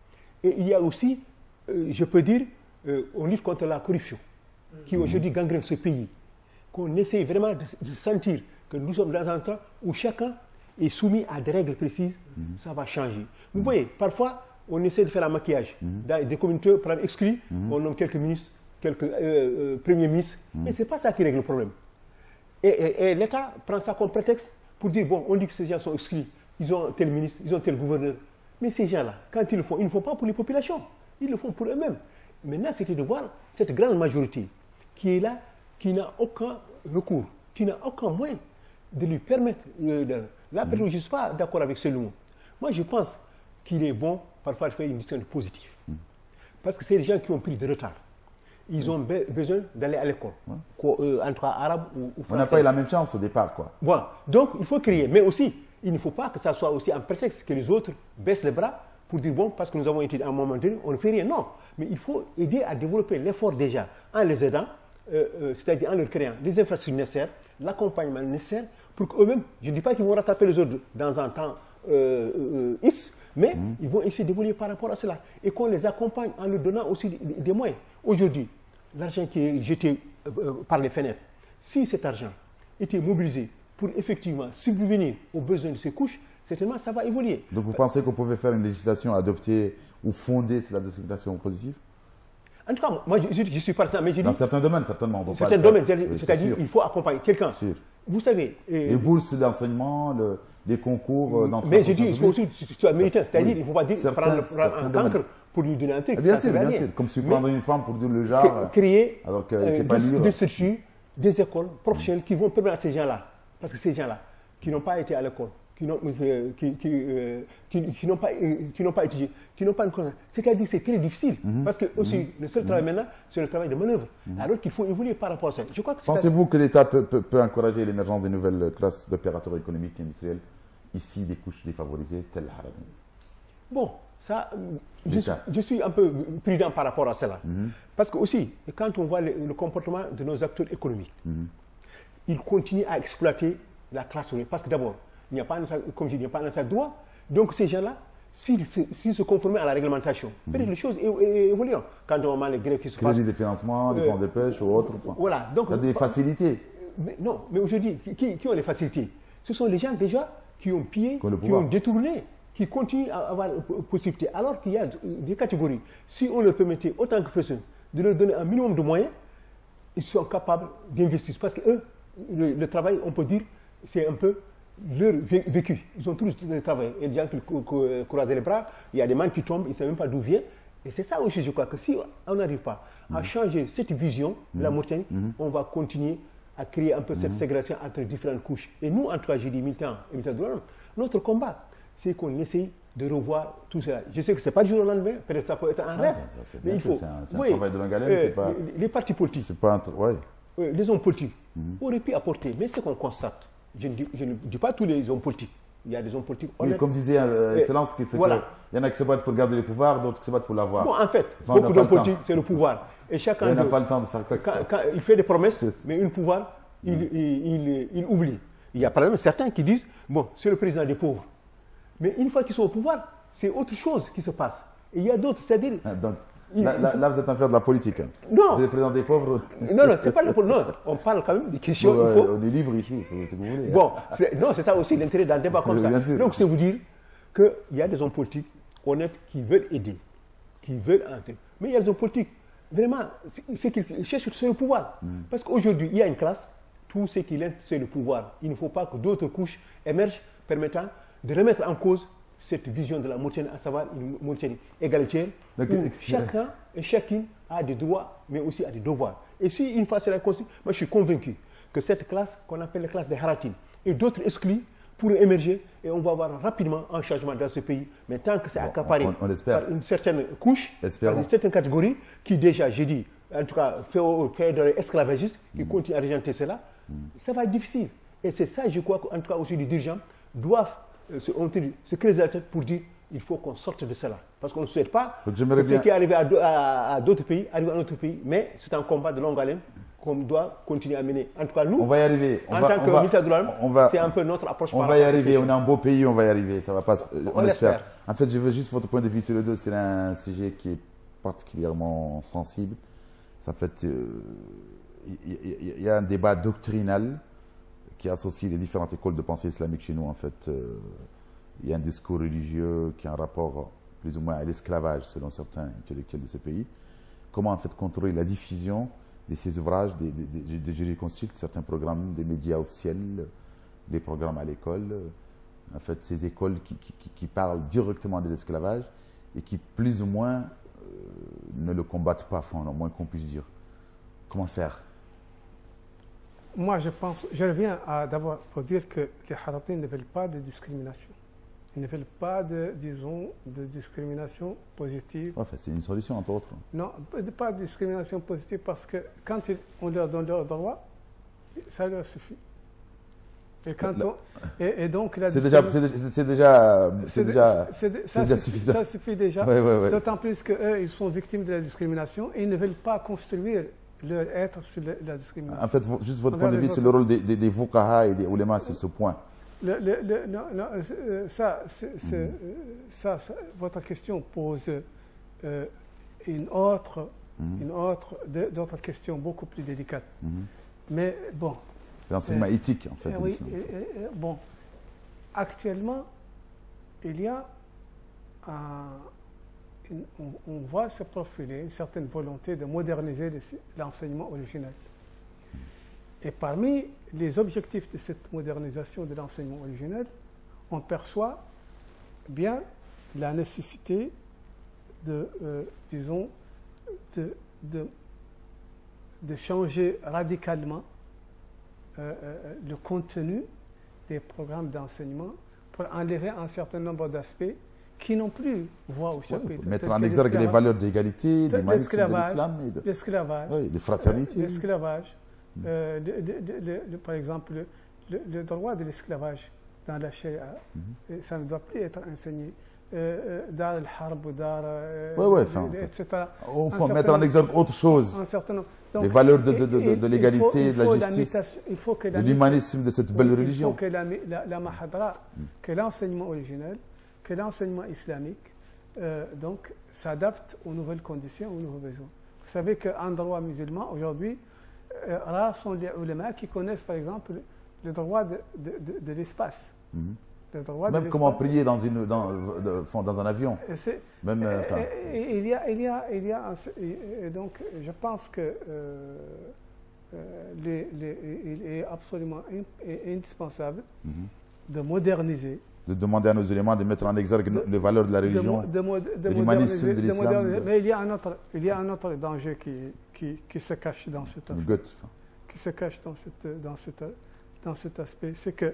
Et il y a aussi, euh, je peux dire, euh, on lutte contre la corruption, qui aujourd'hui gangrène ce pays. Qu'on essaye vraiment de, de sentir que nous sommes dans un temps où chacun est soumis à des règles précises, mmh. ça va changer. Vous mmh. voyez, parfois, on essaie de faire un maquillage. Mmh. Dans des communautés, par exemple, exclues, mmh. on nomme quelques ministres, quelques euh, euh, premiers ministres, mmh. mais ce n'est pas ça qui règle le problème. Et, et, et l'État prend ça comme prétexte pour dire, bon, on dit que ces gens sont exclus, ils ont tel ministre, ils ont tel gouverneur. Mais ces gens-là, quand ils le font, ils ne le font pas pour les populations, ils le font pour eux-mêmes. Maintenant, c'était de voir cette grande majorité qui est là, qui n'a aucun recours, qui n'a aucun moyen de lui permettre euh, de... Là, mmh. je ne suis pas d'accord avec ce mot. Moi, je pense qu'il est bon, parfois, de faire une discussion positive. Mmh. Parce que c'est les gens qui ont pris de retard. Ils ont be besoin d'aller à l'école, ouais. euh, entre arabes ou, ou français. On n'a pas eu la même chance au départ, quoi. Bon, donc, il faut créer. Mais aussi, il ne faut pas que ça soit aussi un prétexte que les autres baissent les bras pour dire, bon, parce que nous avons été à un moment donné, on ne fait rien. Non, mais il faut aider à développer l'effort déjà, en les aidant, euh, euh, c'est-à-dire en leur créant les infrastructures nécessaires, l'accompagnement nécessaire, pour qu'eux-mêmes, je ne dis pas qu'ils vont rattraper les autres dans un temps euh, euh, X, mais mmh. ils vont essayer d'évoluer par rapport à cela. Et qu'on les accompagne en leur donnant aussi des, des moyens. Aujourd'hui, l'argent qui est jeté euh, par les fenêtres, si cet argent était mobilisé pour effectivement subvenir aux besoins de ces couches, certainement ça va évoluer. Donc vous pensez qu'on pouvait faire une législation adoptée ou fondée sur la discrimination positive? En tout cas, moi je, je, je suis partisan, mais je dis... Dans certains domaines, certainement. Dans certains domaines, c'est-à-dire qu'il faut accompagner quelqu'un. Vous savez... Euh, les bourses d'enseignement, le, les concours d'entreprise. Mais je dis, il faut aussi, si tu as mérité, c'est-à-dire il ne faut pas dire certains, prendre, prendre un cancre pour lui donner un truc. Bien sûr, bien sûr. Comme si prendre une femme pour dire le genre... Créer alors que euh, pas des, des structures, des écoles professionnelles qui vont permettre à ces gens-là, parce que ces gens-là, qui n'ont pas été à l'école, qui n'ont euh, qui, qui, euh, qui, qui n'ont pas, euh, qui n'ont pas étudié, qui n'ont pas une connaissance. C'est-à-dire que c'est très difficile. Mm-hmm. Parce que aussi, mm-hmm. le seul travail mm-hmm. maintenant, c'est le travail de manœuvre. Mm-hmm. Alors qu'il faut évoluer par rapport à ça. Je crois que pensez-vous que l'État peut, peut, peut encourager l'émergence de nouvelles classes d'opérateurs économiques et industriels, ici des couches défavorisées, telles l'Arabe? Bon, ça, je suis, je suis un peu prudent par rapport à cela. Mm-hmm. Parce que aussi, quand on voit le, le comportement de nos acteurs économiques, mm-hmm. ils continuent à exploiter la classe ouvrière. Parce que d'abord, il n'y a pas un, comme je dis, il n'y a pas un état de droit. Donc ces gens-là, s'ils se, se conformaient à la réglementation, mmh. peut-être les choses évoluent. Quand on a les grèves qui se passent... Crédit de financement, les centres de pêche ou autres. Voilà. Donc, il y a des facilités. Mais non, mais aujourd'hui, qui, qui ont les facilités? Ce sont les gens déjà qui ont pillé, qui ont détourné, qui continuent à avoir possibilité. Alors qu'il y a des catégories, si on leur permettait, autant que faisant, de leur donner un minimum de moyens, ils sont capables d'investir. Parce que eux, le, le travail, on peut dire, c'est un peu leur vécu. Ils ont tous le travail. Il y a des gens qui croisent les bras, il y a des mains qui tombent, ils ne savent même pas d'où vient. Et c'est ça aussi, je crois, que si on n'arrive pas à changer cette vision de la Mauritanie, mm-hmm. on va continuer à créer un peu cette mm-hmm. ségrégation entre différentes couches. Et nous, en tout cas, j'ai dit militants et militants de l'homme, notre combat, c'est qu'on essaye de revoir tout cela. Je sais que ce n'est pas du jour au lendemain, peut-être ça peut être un rêve. Mais il faut. C'est un, un oui, travail de longue haleine, euh, c'est pas... Les, les partis politiques, c'est pas un... ouais. euh, les hommes politiques mm-hmm. auraient pu apporter, mais ce qu'on constate, je ne, dis, je ne dis pas tous les hommes politiques. Il y a des hommes politiques honnêtes. Oui, comme disait euh, Excellence, il voilà. y en a qui se battent pour garder le pouvoir, d'autres qui se battent pour l'avoir. Bon, en fait, enfin, beaucoup d'hommes politiques, c'est le pouvoir. Et chacun. Il n'a pas le temps de faire quoi que quand, ça. Quand il fait des promesses, mais une pouvoir, il, mm. il, il, il oublie. Il y a par exemple certains qui disent, bon, c'est le président des pauvres. Mais une fois qu'ils sont au pouvoir, c'est autre chose qui se passe. Et il y a d'autres, c'est-à-dire... Ah, donc, il, là, là, là, vous êtes en train de la politique. Non. C'est le président des pauvres. Non, non, c'est pas le pauvre. Non, on parle quand même des questions. Bon, il faut... On est libre ici, si vous voulez. Bon, non, c'est ça aussi l'intérêt d'un débat comme ça. Donc, c'est vous dire qu'il y a des hommes politiques honnêtes qui veulent aider, qui veulent entrer. Mais il y a des hommes politiques, vraiment, ce qu'ils cherchent, c'est le pouvoir. Mm. Parce qu'aujourd'hui, il y a une classe, tout ce qui l'intéresse, c'est le pouvoir. Il ne faut pas que d'autres couches émergent permettant de remettre en cause cette vision de la Mauritanie, à savoir une Mauritanie égalitaire, où chacun et chacune a des droits, mais aussi a des devoirs. Et si une fois c'est la Constitution, moi je suis convaincu que cette classe, qu'on appelle la classe des Haratines, et d'autres exclus, pourraient émerger, et on va avoir rapidement un changement dans ce pays. Mais tant que c'est bon, accaparé on, on par une certaine couche, par une certaine catégorie, qui déjà, j'ai dit, en tout cas, fait, fait de l'esclavagisme, qui mm. continue à régenter cela, mm. ça va être difficile. Et c'est ça, je crois qu'en tout cas aussi les dirigeants doivent Se, on dit, se creuser la tête pour dire il faut qu'on sorte de cela. Parce qu'on ne souhaite pas que ce qui est arrivé à, à, à d'autres pays arrive à notre pays, mais c'est un combat de longue haleine qu'on doit continuer à mener. En tout cas, nous, On va y arriver. On en va, tant on que va- militaires de l'homme, on va- c'est un peu notre approche On par va y rapport à cette arriver, on question. est un beau pays, on va y arriver, ça va pas, se- on, On l'espère. l'espère. En fait, je veux juste votre point de vue tous les deux, c'est un sujet qui est particulièrement sensible. Ça fait, euh, il y, il y- il y a un débat doctrinal qui associe les différentes écoles de pensée islamique chez nous. En fait, euh, il y a un discours religieux qui a un rapport plus ou moins à l'esclavage selon certains intellectuels de ce pays. Comment en fait contrôler la diffusion de ces ouvrages, des, des, des, des- je consulte certains programmes des médias officiels, les programmes à l'école, en fait ces écoles qui, qui, qui- qui parlent directement de l'esclavage et qui plus ou moins euh, ne le combattent pas, enfin, au moins qu'on puisse dire. Comment faire? Moi, je pense, je reviens à- d'abord pour dire que les Haratin ne veulent pas de discrimination. Ils ne veulent pas de, disons, de discrimination positive. Ouais, enfin, c'est une solution entre autres. Non, pas de discrimination positive parce que quand ils- on leur donne leurs droits, ça leur suffit. Et, quand La- on, et, et donc la C'est déjà, discrimination- c'est c'est déjà, c'est c'est- déjà, c'est- c'est ça, déjà suffit, suffisant. ça suffit déjà. Ouais, ouais, ouais. D'autant plus qu'eux, ils sont victimes de la discrimination et ils ne veulent pas construire leur être sur la, la discrimination. En fait, vo- juste votre Envers point de les vue sur autres. le rôle des, des, des fuqaha et des oulémas sur ce point. Le, le- le- non, non, euh, ça, c'est- c'est, Mhm. euh, ça, ça- votre question pose euh, une autre, Mhm. une autre, de- d'autres questions beaucoup plus délicates. Mhm. Mais bon, L'enseignement Euh, éthique, en fait. eh de oui, l'islam. eh, eh, eh, bon, actuellement, il y a un- une- on, on voit se profiler une certaine volonté de moderniser le- l'enseignement original. Et parmi les objectifs de cette modernisation de l'enseignement original, on perçoit bien la nécessité de, euh, disons, de, de, de changer radicalement euh, euh, le contenu des programmes d'enseignement pour enlever un certain nombre d'aspects qui n'ont plus voix au chapitre. Mettre tels en que exergue les l'esclavage- valeurs d'égalité, du tel- humanisme de l'esclavage, l'islam et de, l'esclavage, oui, de euh, fraternité. l'esclavage, euh, de- de- de- le- le- par exemple, le, le- le droit de l'esclavage dans la charia, Mhm. et ça ne doit plus être enseigné. Euh, euh, dans le harb ou dans, euh, Ouais, ouais, le- enfin, le- enfin. et cetera. Au un fond, certain mettre en nombre- exergue autre chose, Un certain nombre. les valeurs de- il- de- de- il- de il l'égalité, faut- il de la faut justice, mutation- Il faut que de la l'humanisme de cette belle Oui, religion. Il faut que la, la, la mahadra, que l'enseignement originel, que l'enseignement islamique, euh, donc, s'adapte aux nouvelles conditions, aux nouveaux besoins. Vous savez qu'en droit musulman, aujourd'hui, euh, rares sont les ulémas qui connaissent, par exemple, le droit de, de, de, de l'espace. Mhm. Le droit de Même comment l'espace. prier dans, une, dans, de- fond, dans un avion. Et c'est- Même, euh, enfin, et- et- il y a, il y a, il y a, un- et- et donc, je pense que euh, euh, les- les- il est absolument in- et indispensable mhm. de moderniser, de demander à nos éléments de mettre en exergue De- les valeurs de la de, religion. mo- de, mo- de de l'humanisme, moderniser, de de l'islam, moderniser. de- Mais il y a un autre, il y a un autre danger qui, qui, qui se cache dans cette le affaire, gut, enfin. qui se cache dans, cette, dans, cette, dans cet aspect, c'est que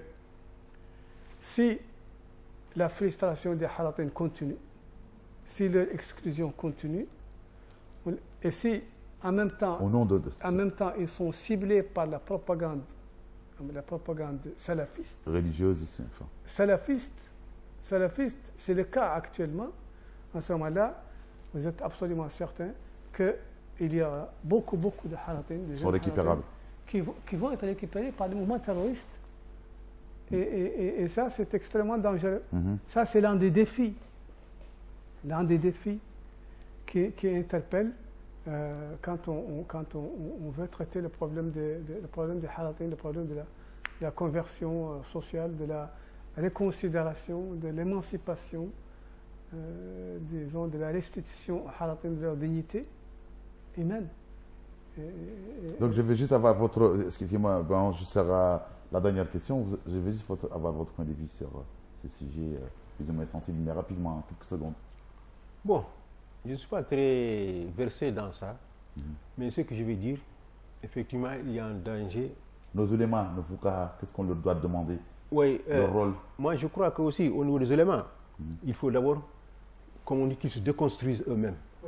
si la frustration des haratin continue, si leur exclusion continue, et si en même temps, Au nom de, de- en même temps ils sont ciblés par la propagande, la propagande salafiste, religieuse ici. Enfin. salafiste, salafiste, c'est le cas actuellement. En ce moment-là, vous êtes absolument certain qu'il y aura beaucoup, beaucoup de haratin, de Ils jeunes sont récupérables. haratin, qui, vont- qui vont être récupérés par les mouvements terroristes. Et, et- et- et ça, c'est extrêmement dangereux. Mhm. Ça, c'est l'un des défis, l'un des défis qui, qui interpelle euh, quand, on, on- quand on, on veut traiter le problème des, des- le problème des haratin, le problème de la, de la conversion euh, sociale, de la réconsidération, de l'émancipation, euh, disons, de la restitution aux haratin de leur dignité humaine. Et- et- Donc je vais juste avoir votre, excusez-moi, bon, je serai la dernière question. Vous- Je vais juste votre- avoir votre point de vue sur euh, ce sujet euh, plus ou moins sensible, mais rapidement, en quelques secondes. Bon, je ne suis pas très versé dans ça, Mhm. mais ce que je vais dire, effectivement, il y a un danger. Nos ulémas, nos fuqaha, qu'est-ce qu'on leur doit demander? Oui, euh, Leur rôle. moi je crois que aussi au niveau des éléments, Mhm. il faut d'abord, comme on dit, qu'ils se déconstruisent eux-mêmes. Oui.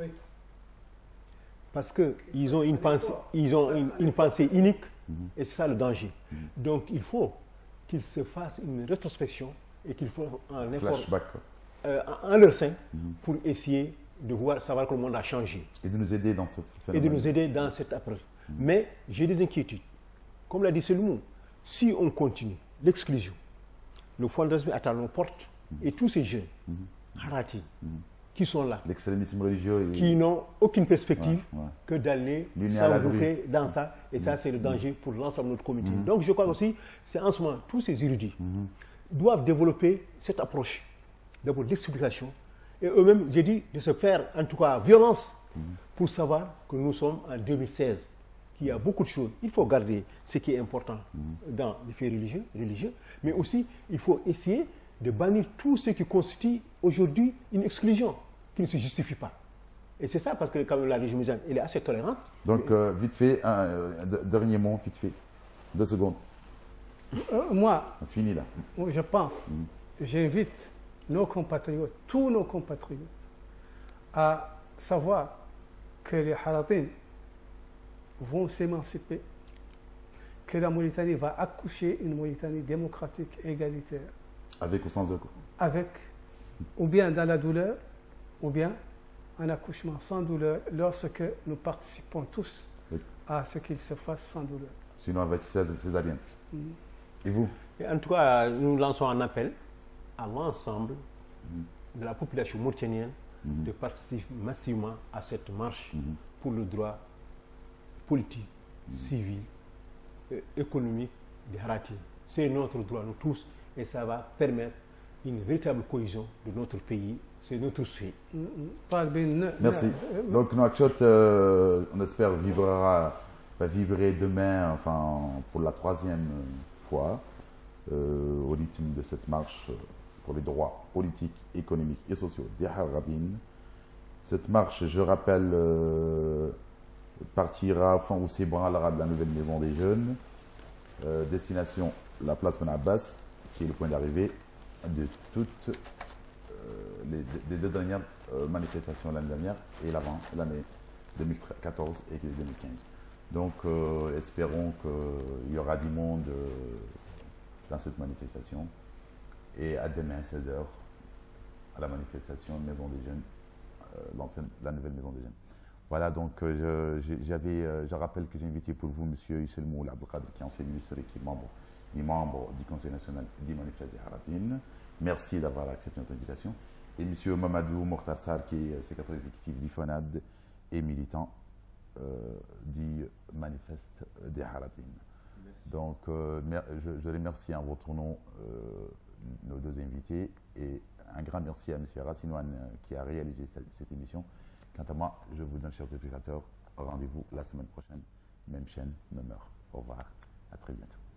Parce qu'ils ont une pensée, ils ont une, une pensée unique, et c'est ça le danger. Donc il faut qu'ils se fassent une rétrospection et qu'ils fassent un effort Flashback. quoi. euh, en en leur sein Mhm. pour essayer de voir, savoir que le monde a changé Et de nous aider dans ce et phénomène. de nous aider dans cette approche. Mmh. Mais j'ai des inquiétudes. Comme l'a dit Seloumou, si on continue l'exclusion, le fantasme est à nos portes, mmh. et tous ces jeunes, mmh. Haratin, mmh. qui sont là, l'extrémisme religieux, qui n'ont aucune perspective ouais, ouais. que d'aller s'engouffrer dans ça, et mmh. ça c'est le danger pour l'ensemble de notre communauté. Mmh. Donc je crois aussi, c'est en ce moment, tous ces érudits mmh. doivent développer cette approche, d'abord d'explication, et eux-mêmes, j'ai dit, de se faire en tout cas violence, mmh. pour savoir que nous sommes en deux mille seize, qu'il y a beaucoup de choses. Il faut garder ce qui est important mmh. dans les faits religieux, religieux, mais aussi il faut essayer de bannir tout ce qui constitue aujourd'hui une exclusion qui ne se justifie pas. Et c'est ça parce que quand même la religion musulmane, elle est assez tolérante. Donc mais... euh, vite fait, un euh, dernier mot, vite fait, deux secondes. Euh, moi, on finit là. Je pense, mmh. j'invite nos compatriotes, tous nos compatriotes, à savoir que les Haratin vont s'émanciper, que la Mauritanie va accoucher une Mauritanie démocratique et égalitaire. Avec ou sans eux? Avec, ou bien dans la douleur, ou bien un accouchement sans douleur, lorsque nous participons tous oui. à ce qu'il se fasse sans douleur. Sinon avec césarienne. Mmh. Et vous? Et en tout cas, nous lançons un appel à l'ensemble mmh. de la population mauritanienne mmh. de participer massivement à cette marche mmh. pour le droit politique, mmh. civil, et économique des Haratin. C'est notre droit, nous tous, et ça va permettre une véritable cohésion de notre pays. C'est notre souhait. Merci. Donc Nouakchott, euh, on espère, vibrera, va vibrer demain, enfin, pour la troisième fois, euh, au rythme de cette marche pour les droits politiques, économiques et sociaux des Haratin. Cette marche, je rappelle, euh, partira, enfin, où s'ébranlera de la nouvelle maison des jeunes. Euh, destination, la place Ben Abbas, qui est le point d'arrivée de toutes euh, les, les deux dernières euh, manifestations l'année dernière et l'avant, l'année deux mille quatorze et deux mille quinze. Donc, euh, espérons qu'il y aura du monde euh, dans cette manifestation. Et à demain, seize heures, à la manifestation Maison des Jeunes, euh, la nouvelle Maison des Jeunes. Voilà, donc euh, je, j'avais, euh, je rappelle que j'ai invité pour vous M. Yuselmou Abdelkader, qui est enseignant historique et membre, et membre du Conseil national des manifestes des Haratin. Merci d'avoir accepté notre invitation. Et M. Mamadou Mokhtar Sarr, qui est secrétaire exécutif du FONAD et militant euh, du manifeste des Haratin. Donc, euh, je, je remercie en votre nom euh, nos deux invités et un grand merci à M. Racinoine qui a réalisé cette, cette émission. Quant à moi, je vous donne, chers spectateurs, rendez-vous la semaine prochaine, même chaîne, même heure. Au revoir, à très bientôt.